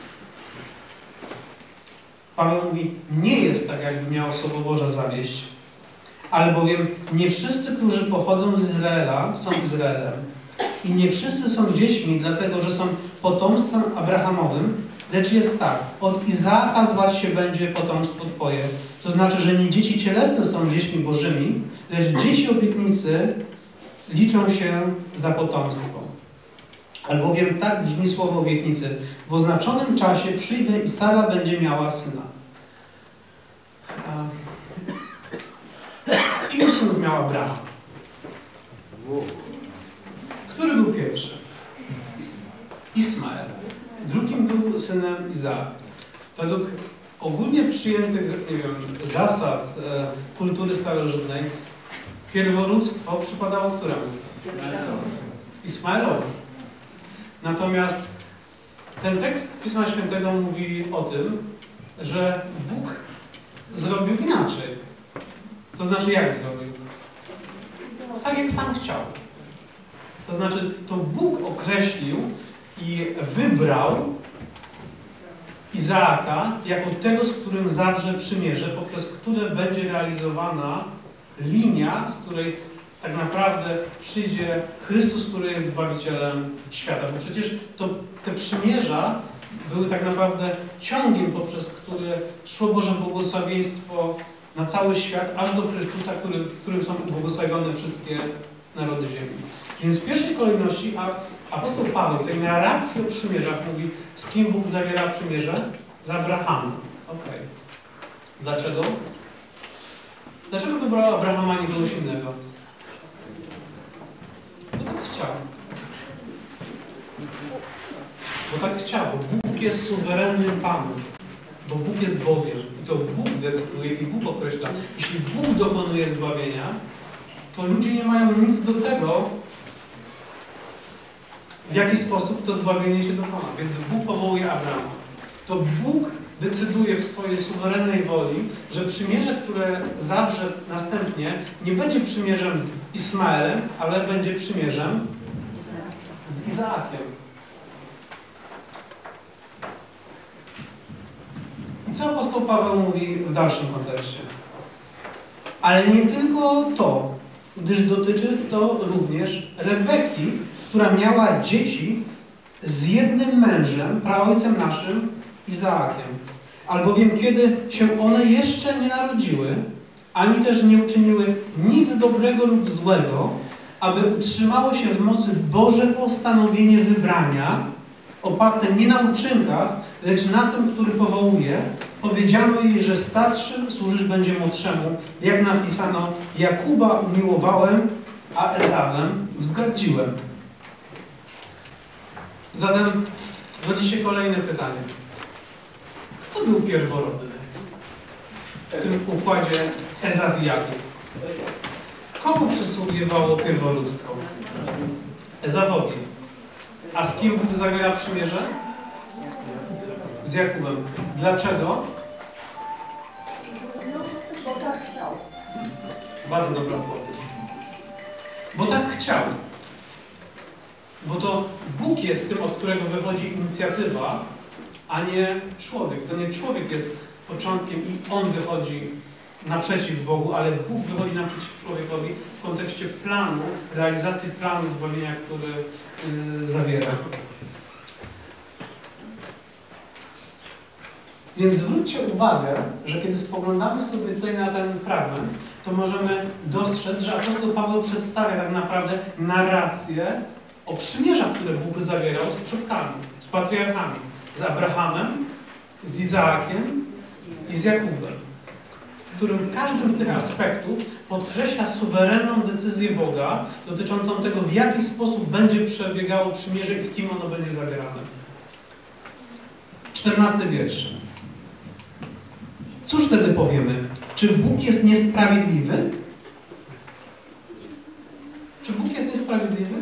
Paweł mówi, nie jest tak, jakby miało Słowo Boże zawieść, albowiem nie wszyscy, którzy pochodzą z Izraela, są Izraelem. I nie wszyscy są dziećmi, dlatego że są potomstwem Abrahamowym, lecz jest tak, od Izaaka zwać się będzie potomstwo Twoje. To znaczy, że nie dzieci cielesne są dziećmi bożymi, lecz dzieci obietnicy liczą się za potomstwo. Albowiem tak brzmi słowo obietnicy. W oznaczonym czasie przyjdę i Sara będzie miała syna. Ilu synów miał Abraham? Który był pierwszy? Ismael. Drugim był synem Izaak. Według ogólnie przyjętych, nie wiem, zasad e, kultury starożytnej pierworództwo przypadało któremu? Ismaelowi. Natomiast ten tekst Pisma Świętego mówi o tym, że Bóg zrobił inaczej. To znaczy jak zrobił? Tak jak sam chciał. To znaczy to Bóg określił i wybrał Izaaka jako tego, z którym zawrze przymierze, poprzez które będzie realizowana linia, z której tak naprawdę przyjdzie Chrystus, który jest Zbawicielem świata. Bo przecież to, te przymierza były tak naprawdę ciągiem, poprzez który szło Boże błogosławieństwo na cały świat, aż do Chrystusa, który, w którym są ubłogosławione wszystkie narody ziemi. Więc w pierwszej kolejności a, apostoł Paweł w tej narracji o przymierzach mówi, z kim Bóg zawiera przymierze? Z Abrahamem. Okay. Dlaczego? Dlaczego wybrał Abrahama, nie kogoś innego? Bo tak chciał. Bo tak chciał. Bo Bóg jest suwerennym Panem. Bo Bóg jest Bogiem. I to Bóg decyduje i Bóg określa. Jeśli Bóg dokonuje zbawienia, to ludzie nie mają nic do tego, w jaki sposób to zbawienie się dokona. Więc Bóg powołuje Abrama. To Bóg decyduje w swojej suwerennej woli, że przymierze, które zawrze następnie, nie będzie przymierzem z Ismaelem, ale będzie przymierzem z Izaakiem. I co apostoł Paweł mówi w dalszym kontekście? Ale nie tylko to, gdyż dotyczy to również Rebeki, która miała dzieci z jednym mężem, praojcem naszym, Izaakiem. Albowiem kiedy się one jeszcze nie narodziły, ani też nie uczyniły nic dobrego lub złego, aby utrzymało się w mocy Boże postanowienie wybrania, oparte nie na uczynkach, lecz na tym, który powołuje, powiedziano jej, że starszym służyć będzie młodszemu, jak napisano, Jakuba umiłowałem, a Ezawem wzgardziłem. Zatem rodzi się kolejne pytanie. Kto był pierworodny w tym układzie Ezaw i Jakub? Komu przysługiwało pierworództwo? Ezawowi. A z kim Bóg zawiera przymierze? Z Jakubem. Dlaczego? Bo tak chciał. Bardzo dobra odpowiedź. Bo tak chciał. Bo to Bóg jest tym, od którego wychodzi inicjatywa, a nie człowiek. To nie człowiek jest początkiem i on wychodzi naprzeciw Bogu, ale Bóg wychodzi naprzeciw człowiekowi. Testamentowi w kontekście planu, realizacji planu zbawienia, który yy, zawiera. Więc zwróćcie uwagę, że kiedy spoglądamy sobie tutaj na ten fragment, to możemy dostrzec, że apostoł Paweł przedstawia tak naprawdę narrację o przymierzach, które Bóg zawierał z przodkami, z patriarchami, z Abrahamem, z Izaakiem i z Jakubem, w którym każdym z tych aspektów podkreśla suwerenną decyzję Boga dotyczącą tego, w jaki sposób będzie przebiegało przymierze i z kim ono będzie zawierane. czternasty wiersz. Cóż wtedy powiemy? Czy Bóg jest niesprawiedliwy? Czy Bóg jest niesprawiedliwy?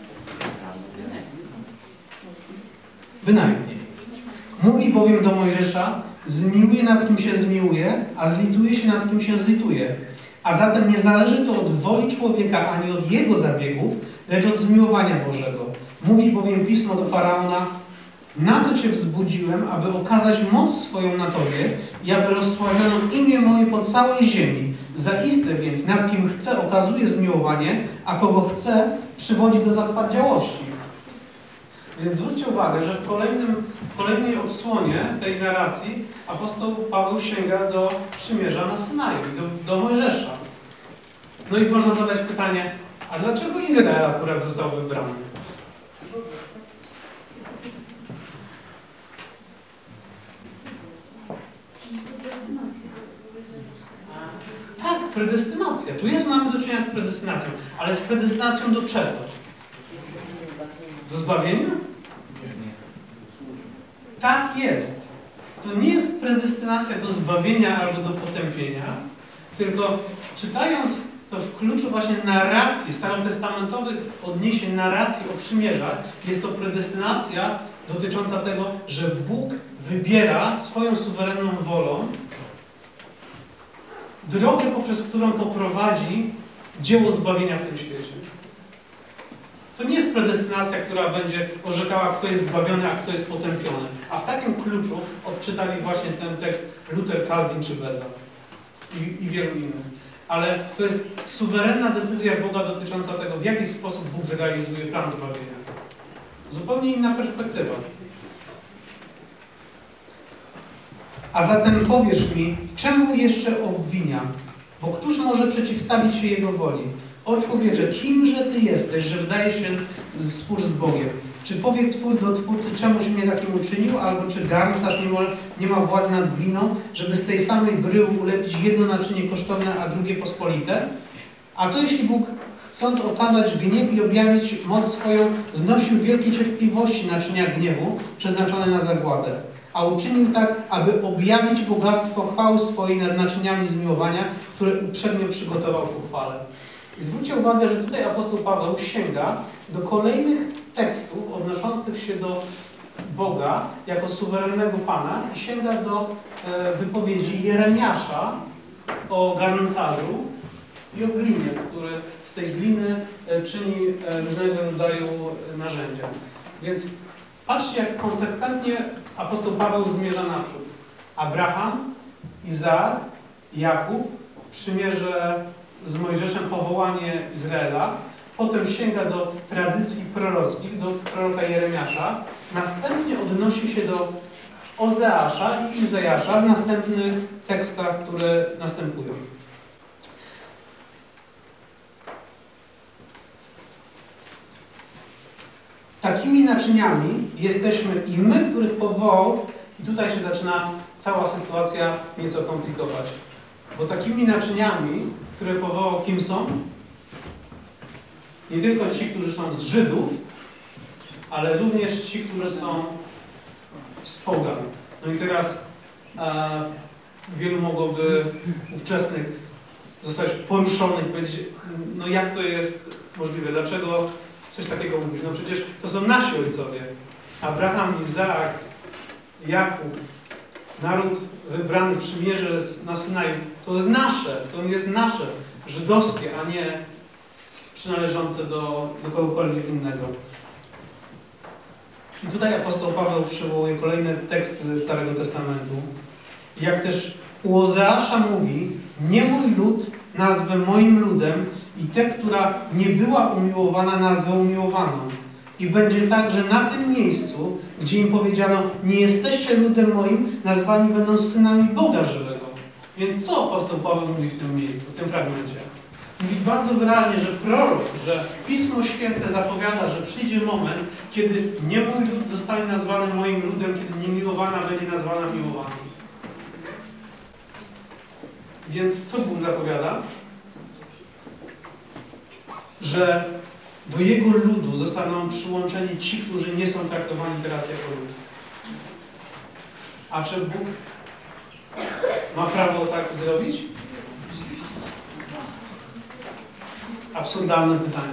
Bynajmniej. Mówi bowiem do Mojżesza, zmiłuje nad kim się zmiłuje, a zlituje się nad kim się zlituje. A zatem nie zależy to od woli człowieka, ani od jego zabiegów, lecz od zmiłowania Bożego. Mówi bowiem Pismo do Faraona, na to Cię wzbudziłem, aby okazać moc swoją na Tobie i aby rozsławiono imię moje po całej ziemi. Zaiste więc, nad kim chce, okazuje zmiłowanie, a kogo chce, przywodzi do zatwardziałości. Więc zwróćcie uwagę, że w, kolejnym, w kolejnej odsłonie tej narracji apostoł Paweł sięga do przymierza na Synaju, do, do Mojżesza. No i można zadać pytanie, a dlaczego Izrael akurat został wybrany? Tak, predestynacja. Tu jest, mamy do czynienia z predestynacją. Ale z predestynacją do czego? Do zbawienia? Tak jest. To nie jest predestynacja do zbawienia albo do potępienia, tylko czytając to w kluczu właśnie narracji, starotestamentowych odniesień narracji o przymierzach, jest to predestynacja dotycząca tego, że Bóg wybiera swoją suwerenną wolą drogę, poprzez którą poprowadzi dzieło zbawienia w tym świecie. To nie jest predestynacja, która będzie orzekała, kto jest zbawiony, a kto jest potępiony. A w takim kluczu odczytali właśnie ten tekst Luther, Calvin czy Beza i, i wielu innych. Ale to jest suwerenna decyzja Boga dotycząca tego, w jaki sposób Bóg zrealizuje plan zbawienia. Zupełnie inna perspektywa. A zatem powiesz mi, czemu jeszcze obwinia? Bo któż może przeciwstawić się Jego woli? O człowiecze, kimże Ty jesteś, że wydaje się spór z Bogiem? Czy powie Twór do Twórcy, czemuś mnie takim uczynił? Albo czy garncarz nie ma, nie ma władzy nad gliną, żeby z tej samej bryły ulepić jedno naczynie kosztowne, a drugie pospolite? A co jeśli Bóg, chcąc okazać gniew i objawić moc swoją, znosił wielkiej cierpliwości naczynia gniewu przeznaczone na zagładę? A uczynił tak, aby objawić bogactwo chwały swojej nad naczyniami zmiłowania, które uprzednio przygotował ku chwale. I zwróćcie uwagę, że tutaj apostoł Paweł sięga do kolejnych tekstów odnoszących się do Boga jako suwerennego Pana i sięga do e, wypowiedzi Jeremiasza o garncarzu i o glinie, który z tej gliny e, czyni e, różnego rodzaju narzędzia. Więc patrzcie, jak konsekwentnie apostoł Paweł zmierza naprzód. Abraham, Izaak, Jakub, przymierze z Mojżeszem, powołanie Izraela, potem sięga do tradycji prorockich, do proroka Jeremiasza, następnie odnosi się do Ozeasza i Izajasza w następnych tekstach, które następują. Takimi naczyniami jesteśmy i my, których powołał, i tutaj się zaczyna cała sytuacja nieco komplikować. Bo takimi naczyniami, które powołał, kim są? Nie tylko ci, którzy są z Żydów, ale również ci, którzy są z pogan. No i teraz e, wielu mogłoby ówczesnych zostać poruszonych i powiedzieć, no jak to jest możliwe, dlaczego coś takiego mówisz? No przecież to są nasi ojcowie. Abraham, Izaak, Jakub, naród wybrany przymierze na Synaju, to jest nasze, to jest nasze, żydowskie, a nie przynależące do, do kogokolwiek innego. I tutaj apostoł Paweł przywołuje kolejne teksty Starego Testamentu. Jak też u Ozeasza mówi, nie mój lud, nazwę moim ludem i tę, która nie była umiłowana, nazwę umiłowaną. I będzie tak, że na tym miejscu, gdzie im powiedziano, nie jesteście ludem moim, nazwani będą synami Boga żywego. Więc co apostoł Paweł mówi w tym miejscu, w tym fragmencie? Mówi bardzo wyraźnie, że prorok, że Pismo Święte zapowiada, że przyjdzie moment, kiedy nie mój lud zostanie nazwany moim ludem, kiedy niemiłowana będzie nazwana miłowaną. Więc co Bóg zapowiada? Że do Jego ludu zostaną przyłączeni ci, którzy nie są traktowani teraz jako lud. A czy Bóg ma prawo tak zrobić? Absurdalne pytanie.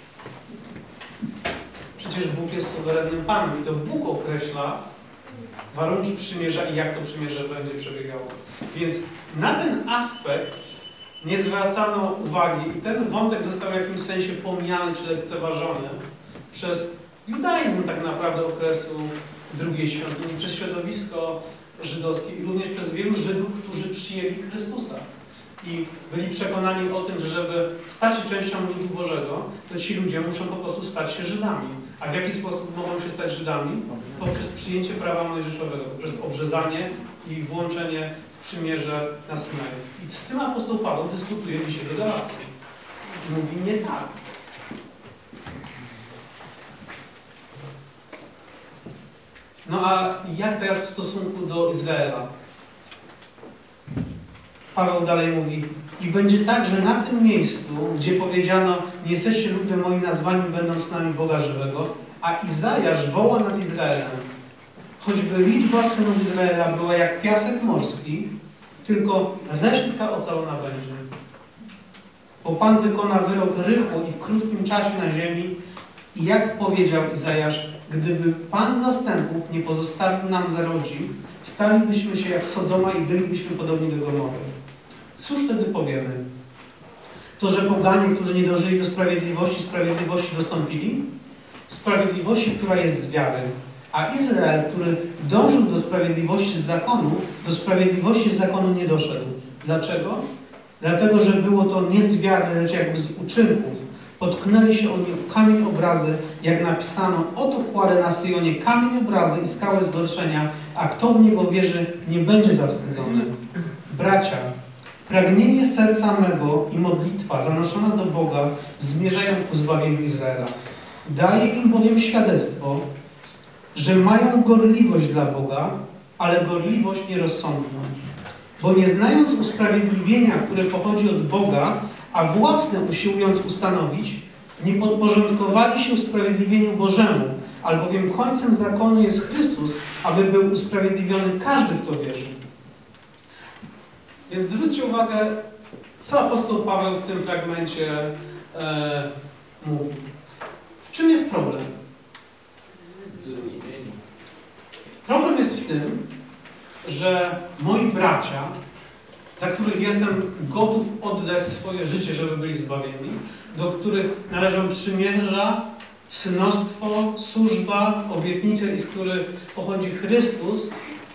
Przecież Bóg jest suwerennym Panem i to Bóg określa warunki przymierza i jak to przymierze będzie przebiegało. Więc na ten aspekt nie zwracano uwagi i ten wątek został w jakimś sensie pomijany czy lekceważony przez judaizm tak naprawdę okresu drugiej świątyni, przez środowisko żydowskie i również przez wielu Żydów, którzy przyjęli Chrystusa. I byli przekonani o tym, że żeby stać się częścią ludu Bożego, to ci ludzie muszą po prostu stać się Żydami. A w jaki sposób mogą się stać Żydami? Poprzez przyjęcie prawa mojżeszowego, poprzez obrzezanie i włączenie w przymierze na Synaju. I z tym apostoł Paweł dyskutuje dzisiaj do Galacji. I mówi nie tak. No a jak teraz w stosunku do Izraela? Paweł dalej mówi, i będzie tak, że na tym miejscu, gdzie powiedziano, nie jesteście ludem moim, nazwani będą synami Boga żywego, a Izajasz woła nad Izraelem, choćby liczba synów Izraela była jak piasek morski, tylko resztka ocalona będzie. Bo Pan wykona wyrok rychło i w krótkim czasie na ziemi i jak powiedział Izajasz, gdyby Pan zastępów nie pozostawił nam zarodzi, stalibyśmy się jak Sodoma i bylibyśmy podobni do Gomory. Cóż wtedy powiemy? To, że poganie, którzy nie dążyli do sprawiedliwości, sprawiedliwości dostąpili? Sprawiedliwości, która jest z wiary. A Izrael, który dążył do sprawiedliwości z zakonu, do sprawiedliwości z zakonu nie doszedł. Dlaczego? Dlatego, że było to nie z wiary, lecz jakby z uczynków. Potknęli się oni o kamień obrazy, jak napisano, oto kładę na Syjonie kamień obrazy i skałę zgorszenia, a kto w niego wierzy, nie będzie zawstydzony. Bracia, pragnienie serca mego i modlitwa zanoszona do Boga zmierzają ku zbawieniu Izraela. Daję im bowiem świadectwo, że mają gorliwość dla Boga, ale gorliwość nierozsądną. Bo nie znając usprawiedliwienia, które pochodzi od Boga, a własne usiłując ustanowić, nie podporządkowali się usprawiedliwieniu Bożemu, albowiem końcem zakonu jest Chrystus, aby był usprawiedliwiony każdy, kto wierzy. Więc zwróćcie uwagę, co apostoł Paweł w tym fragmencie e, mówi. W czym jest problem? Problem jest w tym, że moi bracia, za których jestem gotów oddać swoje życie, żeby byli zbawieni, do których należą przymierza, synostwo, służba, obietnice i z których pochodzi Chrystus,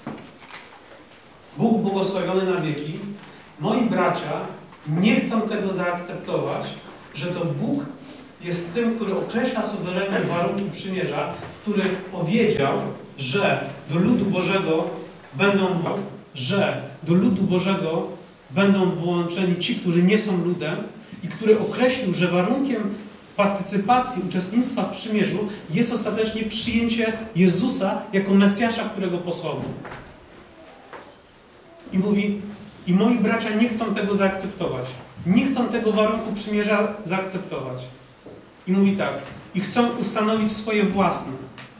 Bóg błogosławiony na wieki, moi bracia nie chcą tego zaakceptować, że to Bóg jest tym, który określa suwerennie warunki przymierza, który powiedział, że do ludu Bożego będą, że do ludu Bożego będą włączeni ci, którzy nie są ludem i który określił, że warunkiem partycypacji, uczestnictwa w przymierzu jest ostatecznie przyjęcie Jezusa jako Mesjasza, którego posłał. I mówi, i moi bracia nie chcą tego zaakceptować. Nie chcą tego warunku przymierza zaakceptować. I mówi tak, i chcą ustanowić swoje własne.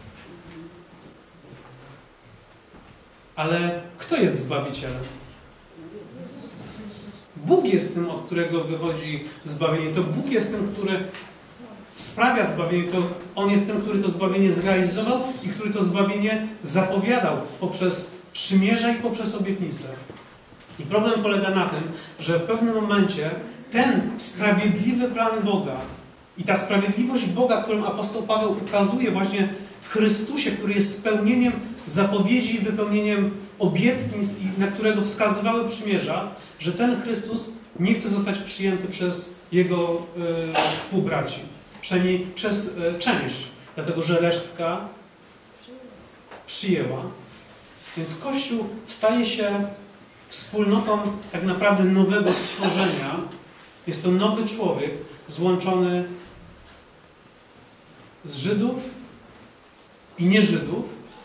Ale kto jest Zbawicielem? Bóg jest tym, od którego wychodzi zbawienie. To Bóg jest tym, który sprawia zbawienie. To On jest tym, który to zbawienie zrealizował i który to zbawienie zapowiadał poprzez przymierza i poprzez obietnice. I problem polega na tym, że w pewnym momencie ten sprawiedliwy plan Boga i ta sprawiedliwość Boga, którą apostoł Paweł ukazuje właśnie w Chrystusie, który jest spełnieniem zapowiedzi i wypełnieniem obietnic, i na którego wskazywały przymierza, że ten Chrystus nie chce zostać przyjęty przez jego y, współbraci. Przynajmniej przez y, część, dlatego że resztka przyjęła. Więc Kościół staje się wspólnotą tak naprawdę nowego stworzenia. Jest to nowy człowiek złączony z Żydów i nieżydów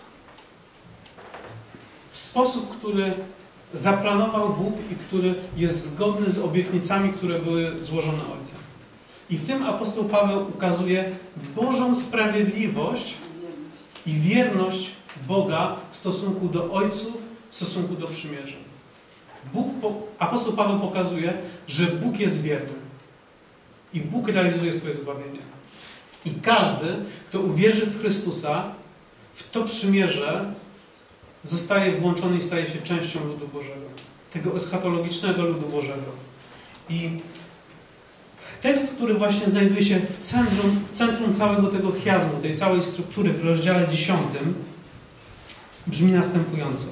w sposób, który zaplanował Bóg i który jest zgodny z obietnicami, które były złożone Ojcem. I w tym apostoł Paweł ukazuje Bożą sprawiedliwość i wierność Boga w stosunku do ojców, w stosunku do przymierza. Bóg, apostoł Paweł pokazuje, że Bóg jest wierny i Bóg realizuje swoje zbawienie. I każdy, kto uwierzy w Chrystusa, w to przymierze, zostaje włączony i staje się częścią ludu Bożego. Tego eschatologicznego ludu Bożego. I tekst, który właśnie znajduje się w centrum, w centrum całego tego chiazmu, tej całej struktury w rozdziale dziesiątym, brzmi następująco.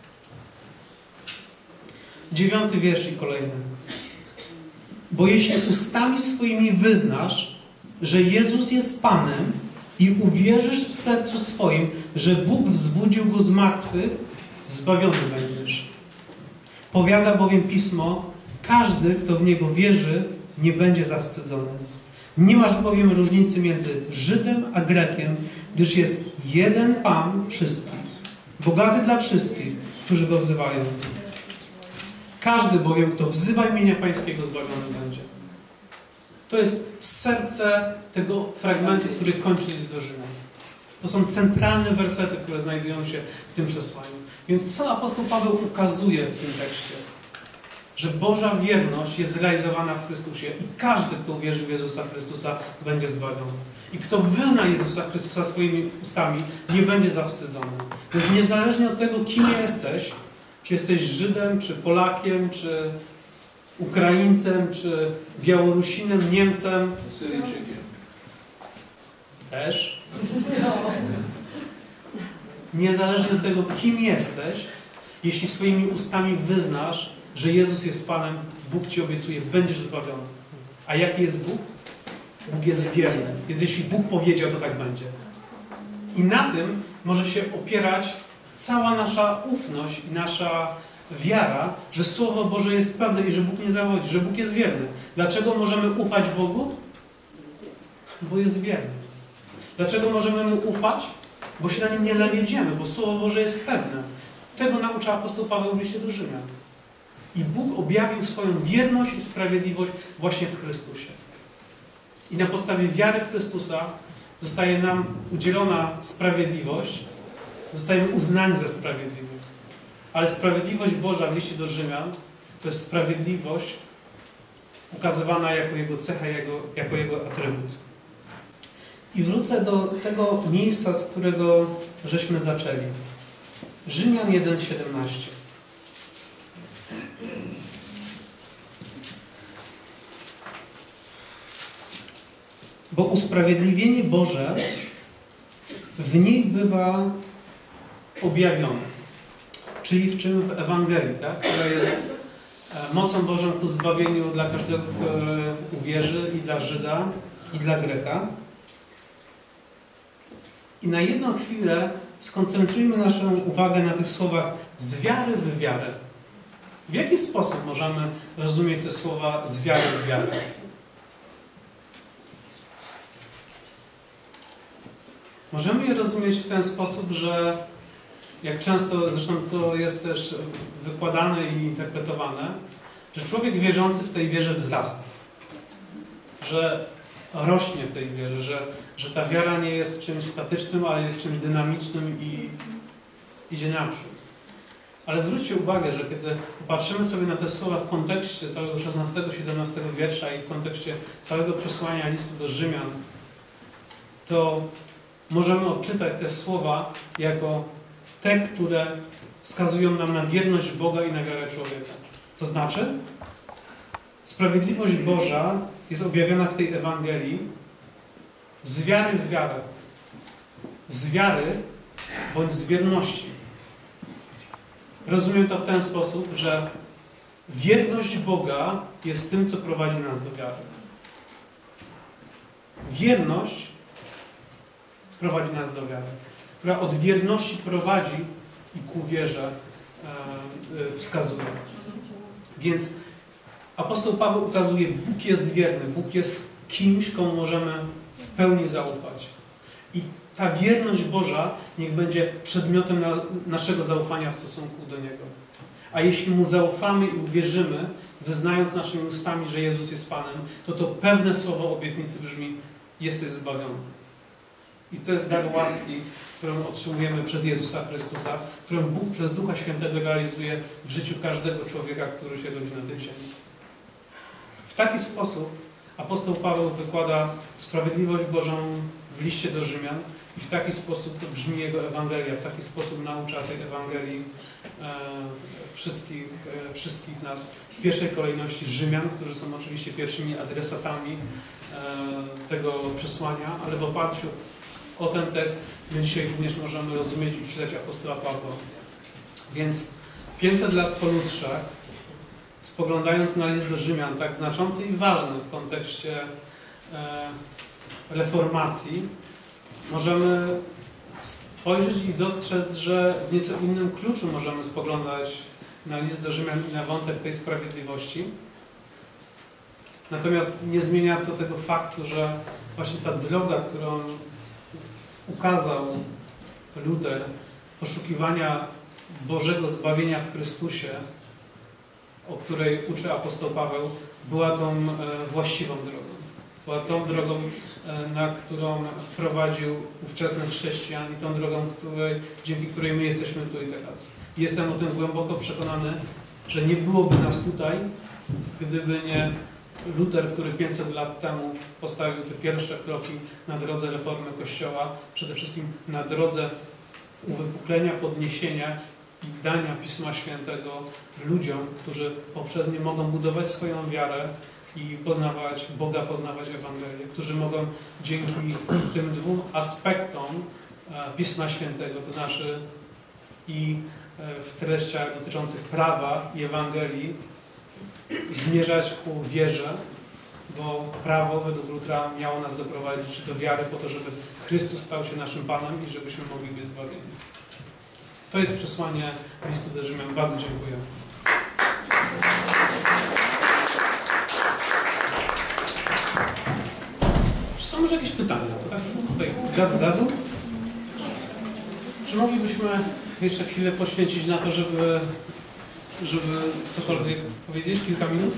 Dziewiąty wiersz i kolejny. Bo jeśli ustami swoimi wyznasz, że Jezus jest Panem i uwierzysz w sercu swoim, że Bóg wzbudził Go z martwych, zbawiony będziesz. Powiada bowiem Pismo, każdy, kto w Niego wierzy, nie będzie zawstydzony. Nie masz bowiem różnicy między Żydem a Grekiem, gdyż jest jeden Pan wszystkich, bogaty dla wszystkich, którzy Go wzywają. Każdy bowiem, kto wzywa imienia Pańskiego, zbawiony będzie. To jest serce tego fragmentu, który kończy list do Rzymian. To są centralne wersety, które znajdują się w tym przesłaniu. Więc co apostoł Paweł ukazuje w tym tekście? Że Boża wierność jest zrealizowana w Chrystusie i każdy, kto uwierzy w Jezusa Chrystusa, będzie zbawiony. I kto wyzna Jezusa Chrystusa swoimi ustami, nie będzie zawstydzony. Więc niezależnie od tego, kim jesteś, czy jesteś Żydem, czy Polakiem, czy Ukraińcem, czy Białorusinem, Niemcem, Syryjczykiem. Też. Niezależnie od tego, kim jesteś, jeśli swoimi ustami wyznasz, że Jezus jest Panem, Bóg Ci obiecuje, będziesz zbawiony. A jaki jest Bóg? Bóg jest wierny. Więc jeśli Bóg powiedział, to tak będzie. I na tym może się opierać cała nasza ufność i nasza wiara, że Słowo Boże jest prawdą i że Bóg nie zawodzi, że Bóg jest wierny. Dlaczego możemy ufać Bogu? Bo jest wierny. Dlaczego możemy Mu ufać? Bo się na Nim nie zawiedziemy, bo Słowo Boże jest pewne. Tego naucza apostoł Paweł w liście do Rzymian. I Bóg objawił swoją wierność i sprawiedliwość właśnie w Chrystusie. I na podstawie wiary w Chrystusa zostaje nam udzielona sprawiedliwość, zostajemy uznani za sprawiedliwych. Ale sprawiedliwość Boża w liście do Rzymian to jest sprawiedliwość ukazywana jako Jego cecha, jako, jako Jego atrybut. I wrócę do tego miejsca, z którego żeśmy zaczęli. Rzymian jeden, siedemnaście. Bo usprawiedliwienie Boże w niej bywa objawione. Czyli w czym? W Ewangelii, tak? Która jest mocą Bożą ku zbawieniu dla każdego, kto uwierzy, i dla Żyda, i dla Greka. I na jedną chwilę skoncentrujmy naszą uwagę na tych słowach z wiary w wiarę. W jaki sposób możemy rozumieć te słowa z wiary w wiarę? Możemy je rozumieć w ten sposób, że jak często, zresztą to jest też wykładane i interpretowane, że człowiek wierzący w tej wierze wzrasta. Że rośnie w tej wierze, że, że ta wiara nie jest czymś statycznym, ale jest czymś dynamicznym i idzie naprzód. Ale zwróćcie uwagę, że kiedy popatrzymy sobie na te słowa w kontekście całego szesnastego siedemnastego wiersza i w kontekście całego przesłania listu do Rzymian, to możemy odczytać te słowa jako te, które wskazują nam na wierność Boga i na wiarę człowieka. To znaczy, sprawiedliwość Boża jest objawiona w tej Ewangelii z wiary w wiarę. Z wiary bądź z wierności. Rozumiem to w ten sposób, że Wierność Boga jest tym, co prowadzi nas do wiary. Wierność prowadzi nas do wiary, która od wierności prowadzi i ku wierze wskazuje. Więc apostoł Paweł ukazuje, Bóg jest wierny, Bóg jest kimś, komu możemy w pełni zaufać. I ta wierność Boża niech będzie przedmiotem na, naszego zaufania w stosunku do Niego. A jeśli Mu zaufamy i uwierzymy, wyznając naszymi ustami, że Jezus jest Panem, to to pewne słowo obietnicy brzmi: jesteś zbawiony. I to jest dar łaski, którą otrzymujemy przez Jezusa Chrystusa, którą Bóg przez Ducha Świętego realizuje w życiu każdego człowieka, który się rodzi na tej ziemi. W taki sposób apostoł Paweł wykłada sprawiedliwość Bożą w liście do Rzymian i w taki sposób to brzmi jego Ewangelia, w taki sposób naucza tej Ewangelii e, wszystkich, e, wszystkich nas. W pierwszej kolejności Rzymian, którzy są oczywiście pierwszymi adresatami e, tego przesłania, ale w oparciu o ten tekst my dzisiaj również możemy rozumieć i czytać apostoła Pawła. Więc pięćset lat po lutrze, spoglądając na list do Rzymian, tak znaczący i ważny w kontekście e, reformacji, możemy spojrzeć i dostrzec, że w nieco innym kluczu możemy spoglądać na list do Rzymian i na wątek tej sprawiedliwości. Natomiast nie zmienia to tego faktu, że właśnie ta droga, którą ukazał Luter, poszukiwania Bożego zbawienia w Chrystusie, o której uczy apostoł Paweł, była tą e, właściwą drogą. Była tą drogą, e, na którą wprowadził ówczesnych chrześcijan i tą drogą, której, dzięki której my jesteśmy tu i teraz. Jestem o tym głęboko przekonany, że nie byłoby nas tutaj, gdyby nie Luter, który pięćset lat temu postawił te pierwsze kroki na drodze reformy Kościoła, przede wszystkim na drodze uwypuklenia, podniesienia i dania Pisma Świętego ludziom, którzy poprzez nie mogą budować swoją wiarę i poznawać Boga, poznawać Ewangelię, którzy mogą dzięki tym dwóm aspektom Pisma Świętego, to znaczy i w treściach dotyczących prawa i Ewangelii, zmierzać ku wierze, bo prawo według Lutera miało nas doprowadzić do wiary po to, żeby Chrystus stał się naszym Panem i żebyśmy mogli być zbawieni. To jest przesłanie listu do Rzymian. Bardzo dziękuję. Czy są może jakieś pytania? Tak, tutaj gadu, gadu. Czy moglibyśmy jeszcze chwilę poświęcić na to, żeby żeby cokolwiek powiedzieć? Kilka minut?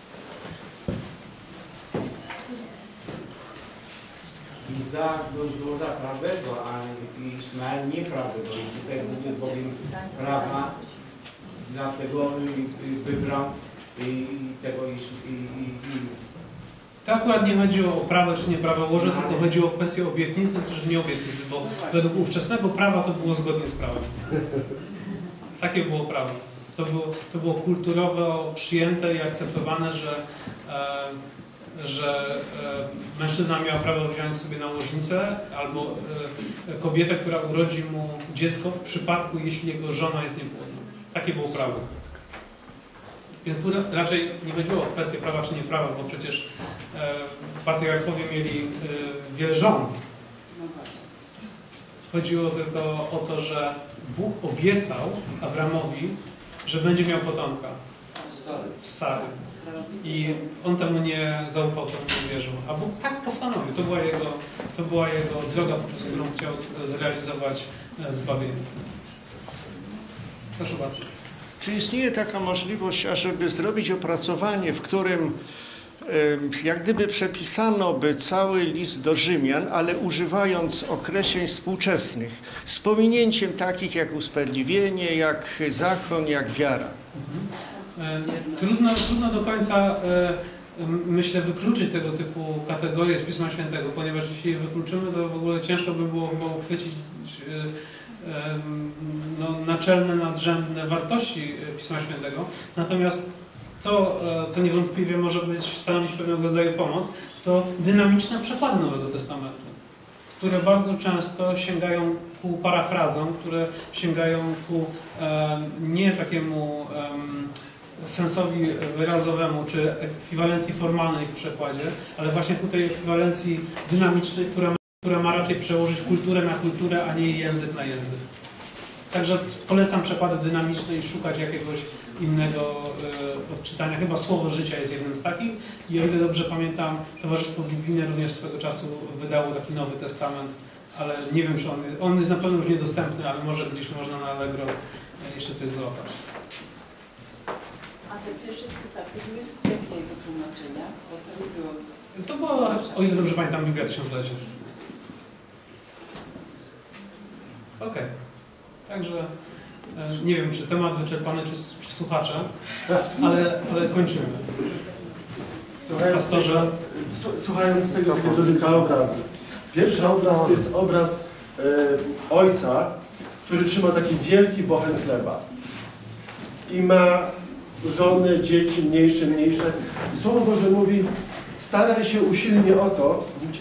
Izak był złoża prawego, a Ismael nieprawego. I tutaj Bóg bowiem prawa, dlatego wybrał i tego i, i, i To akurat nie chodziło o prawo czy nie prawo łoże, tylko chodziło o kwestię obietnicy czy nie obietnicy, bo według ówczesnego prawa to było zgodnie z prawem. Takie było prawo. To było, to było kulturowo przyjęte i akceptowane, że, e, że e, mężczyzna miał prawo wziąć sobie nałożnicę albo e, kobietę, która urodzi mu dziecko w przypadku, jeśli jego żona jest niepłodna. Takie było prawo. Więc tu raczej nie chodziło o kwestię prawa czy nie prawa, bo przecież e, patriarchowie mieli e, wiele żon. Chodziło tylko o to, że Bóg obiecał Abramowi, że będzie miał potomka z Sary. I on temu nie zaufał, temu nie wierzył. A Bóg tak postanowił. To była jego, to była jego droga, z którą chciał zrealizować zbawienie. Proszę bardzo. Czy istnieje taka możliwość, ażeby zrobić opracowanie, w którym jak gdyby przepisano by cały list do Rzymian, ale używając określeń współczesnych, z pominięciem takich jak usprawiedliwienie, jak zakon, jak wiara? Mhm. Trudno, trudno do końca, myślę, wykluczyć tego typu kategorie z Pisma Świętego, ponieważ jeśli je wykluczymy, to w ogóle ciężko by było uchwycić no, naczelne, nadrzędne wartości Pisma Świętego. Natomiast to, co niewątpliwie może być stanowić pewnego rodzaju pomoc, to dynamiczne przekłady Nowego Testamentu, które bardzo często sięgają ku parafrazom, które sięgają ku e, nie takiemu sensowi wyrazowemu, czy ekwiwalencji formalnej w przekładzie, ale właśnie ku tej ekwiwalencji dynamicznej, która ma, która ma raczej przełożyć kulturę na kulturę, a nie język na język. Także polecam przekłady dynamiczne i szukać jakiegoś innego y, odczytania. Chyba Słowo Życia jest jednym z takich. I o ile dobrze pamiętam, Towarzystwo Biblijne również swego czasu wydało taki Nowy Testament, ale nie wiem, czy on, on jest na pewno już niedostępny, ale może gdzieś można na Allegro jeszcze coś złapać. A te pierwsze cytaty były z jakiego tłumaczenia? Bo to nie było... To była, o ile dobrze pamiętam, Biblia Tysiąclecia. Okej. Okay. Także e, nie wiem, czy temat wyczerpany, czy, czy słuchacze, ale, ale kończymy. Słuchając Pastorze. tego, słuchając tego, tego drodzy, dwa obrazy. Pierwszy obraz to jest obraz e, ojca, który trzyma taki wielki bochen chleba. I ma żony, dzieci, mniejsze, mniejsze. I Słowo Boże mówi, staraj się usilnie o to,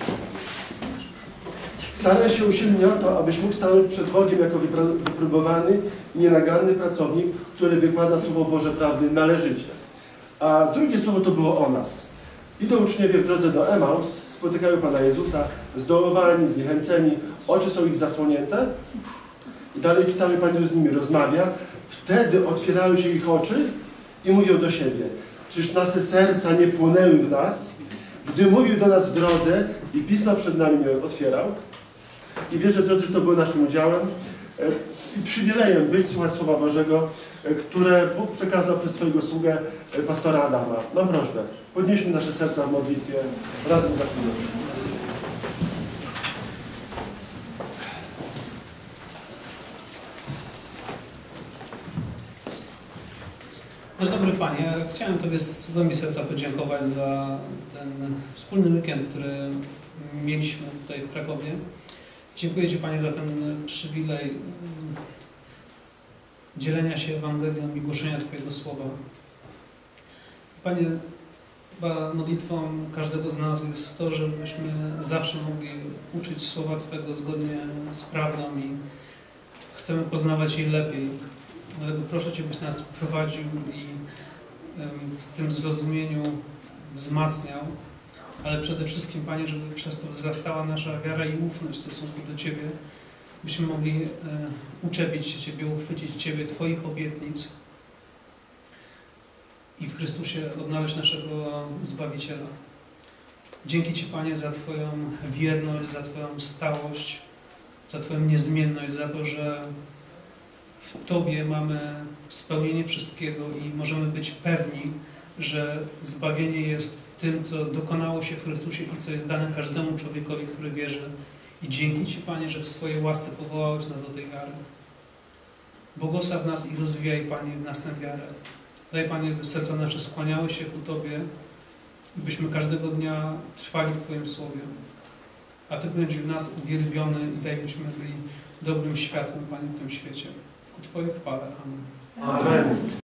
staraj się usilnie o to, abyś mógł stanąć przed Bogiem jako wypróbowany i nienaganny pracownik, który wykłada Słowo Boże prawdy należycie. A drugie słowo to było o nas. Idą uczniowie w drodze do Emaus, spotykają Pana Jezusa, zdołowani, zniechęceni, oczy są ich zasłonięte. I dalej czytamy, Pan Jezus z nimi rozmawia. Wtedy otwierają się ich oczy i mówią do siebie, czyż nasze serca nie płonęły w nas, gdy mówił do nas w drodze i Pisma przed nami nie otwierał. I wierzę, drodzy, że to było naszym udziałem i przywilejem być, słuchać Słowa Bożego, które Bóg przekazał przez swojego sługę pastora Adama. Mam prośbę, podnieśmy nasze serca w modlitwie razem w takim miejscu. Nasz dobry Panie, chciałem Tobie z głębi serca podziękować za ten wspólny weekend, który mieliśmy tutaj w Krakowie. Dziękuję Ci, Panie, za ten przywilej dzielenia się Ewangelią i głoszenia Twojego słowa. Panie, chyba modlitwą każdego z nas jest to, żebyśmy zawsze mogli uczyć słowa Twojego zgodnie z prawdą i chcemy poznawać je lepiej. Dlatego proszę Cię, byś nas prowadził i w tym zrozumieniu wzmacniał, ale przede wszystkim, Panie, żeby przez to wzrastała nasza wiara i ufność w stosunku do Ciebie, byśmy mogli e, uczepić się Ciebie, uchwycić Ciebie, Twoich obietnic i w Chrystusie odnaleźć naszego Zbawiciela. Dzięki Ci, Panie, za Twoją wierność, za Twoją stałość, za Twoją niezmienność, za to, że w Tobie mamy spełnienie wszystkiego i możemy być pewni, że zbawienie jest tym, co dokonało się w Chrystusie i co jest dane każdemu człowiekowi, który wierzy. I dzięki Ci, Panie, że w swojej łasce powołałeś nas do tej wiary. Błogosław nas i rozwijaj, Panie, w nas tę wiarę. Daj, Panie, by serca nasze skłaniały się ku Tobie i byśmy każdego dnia trwali w Twoim Słowie. A Ty bądź w nas uwielbiony i daj, byśmy byli dobrym światłem, Panie, w tym świecie. Ku Twojej chwale. Amen. Amen.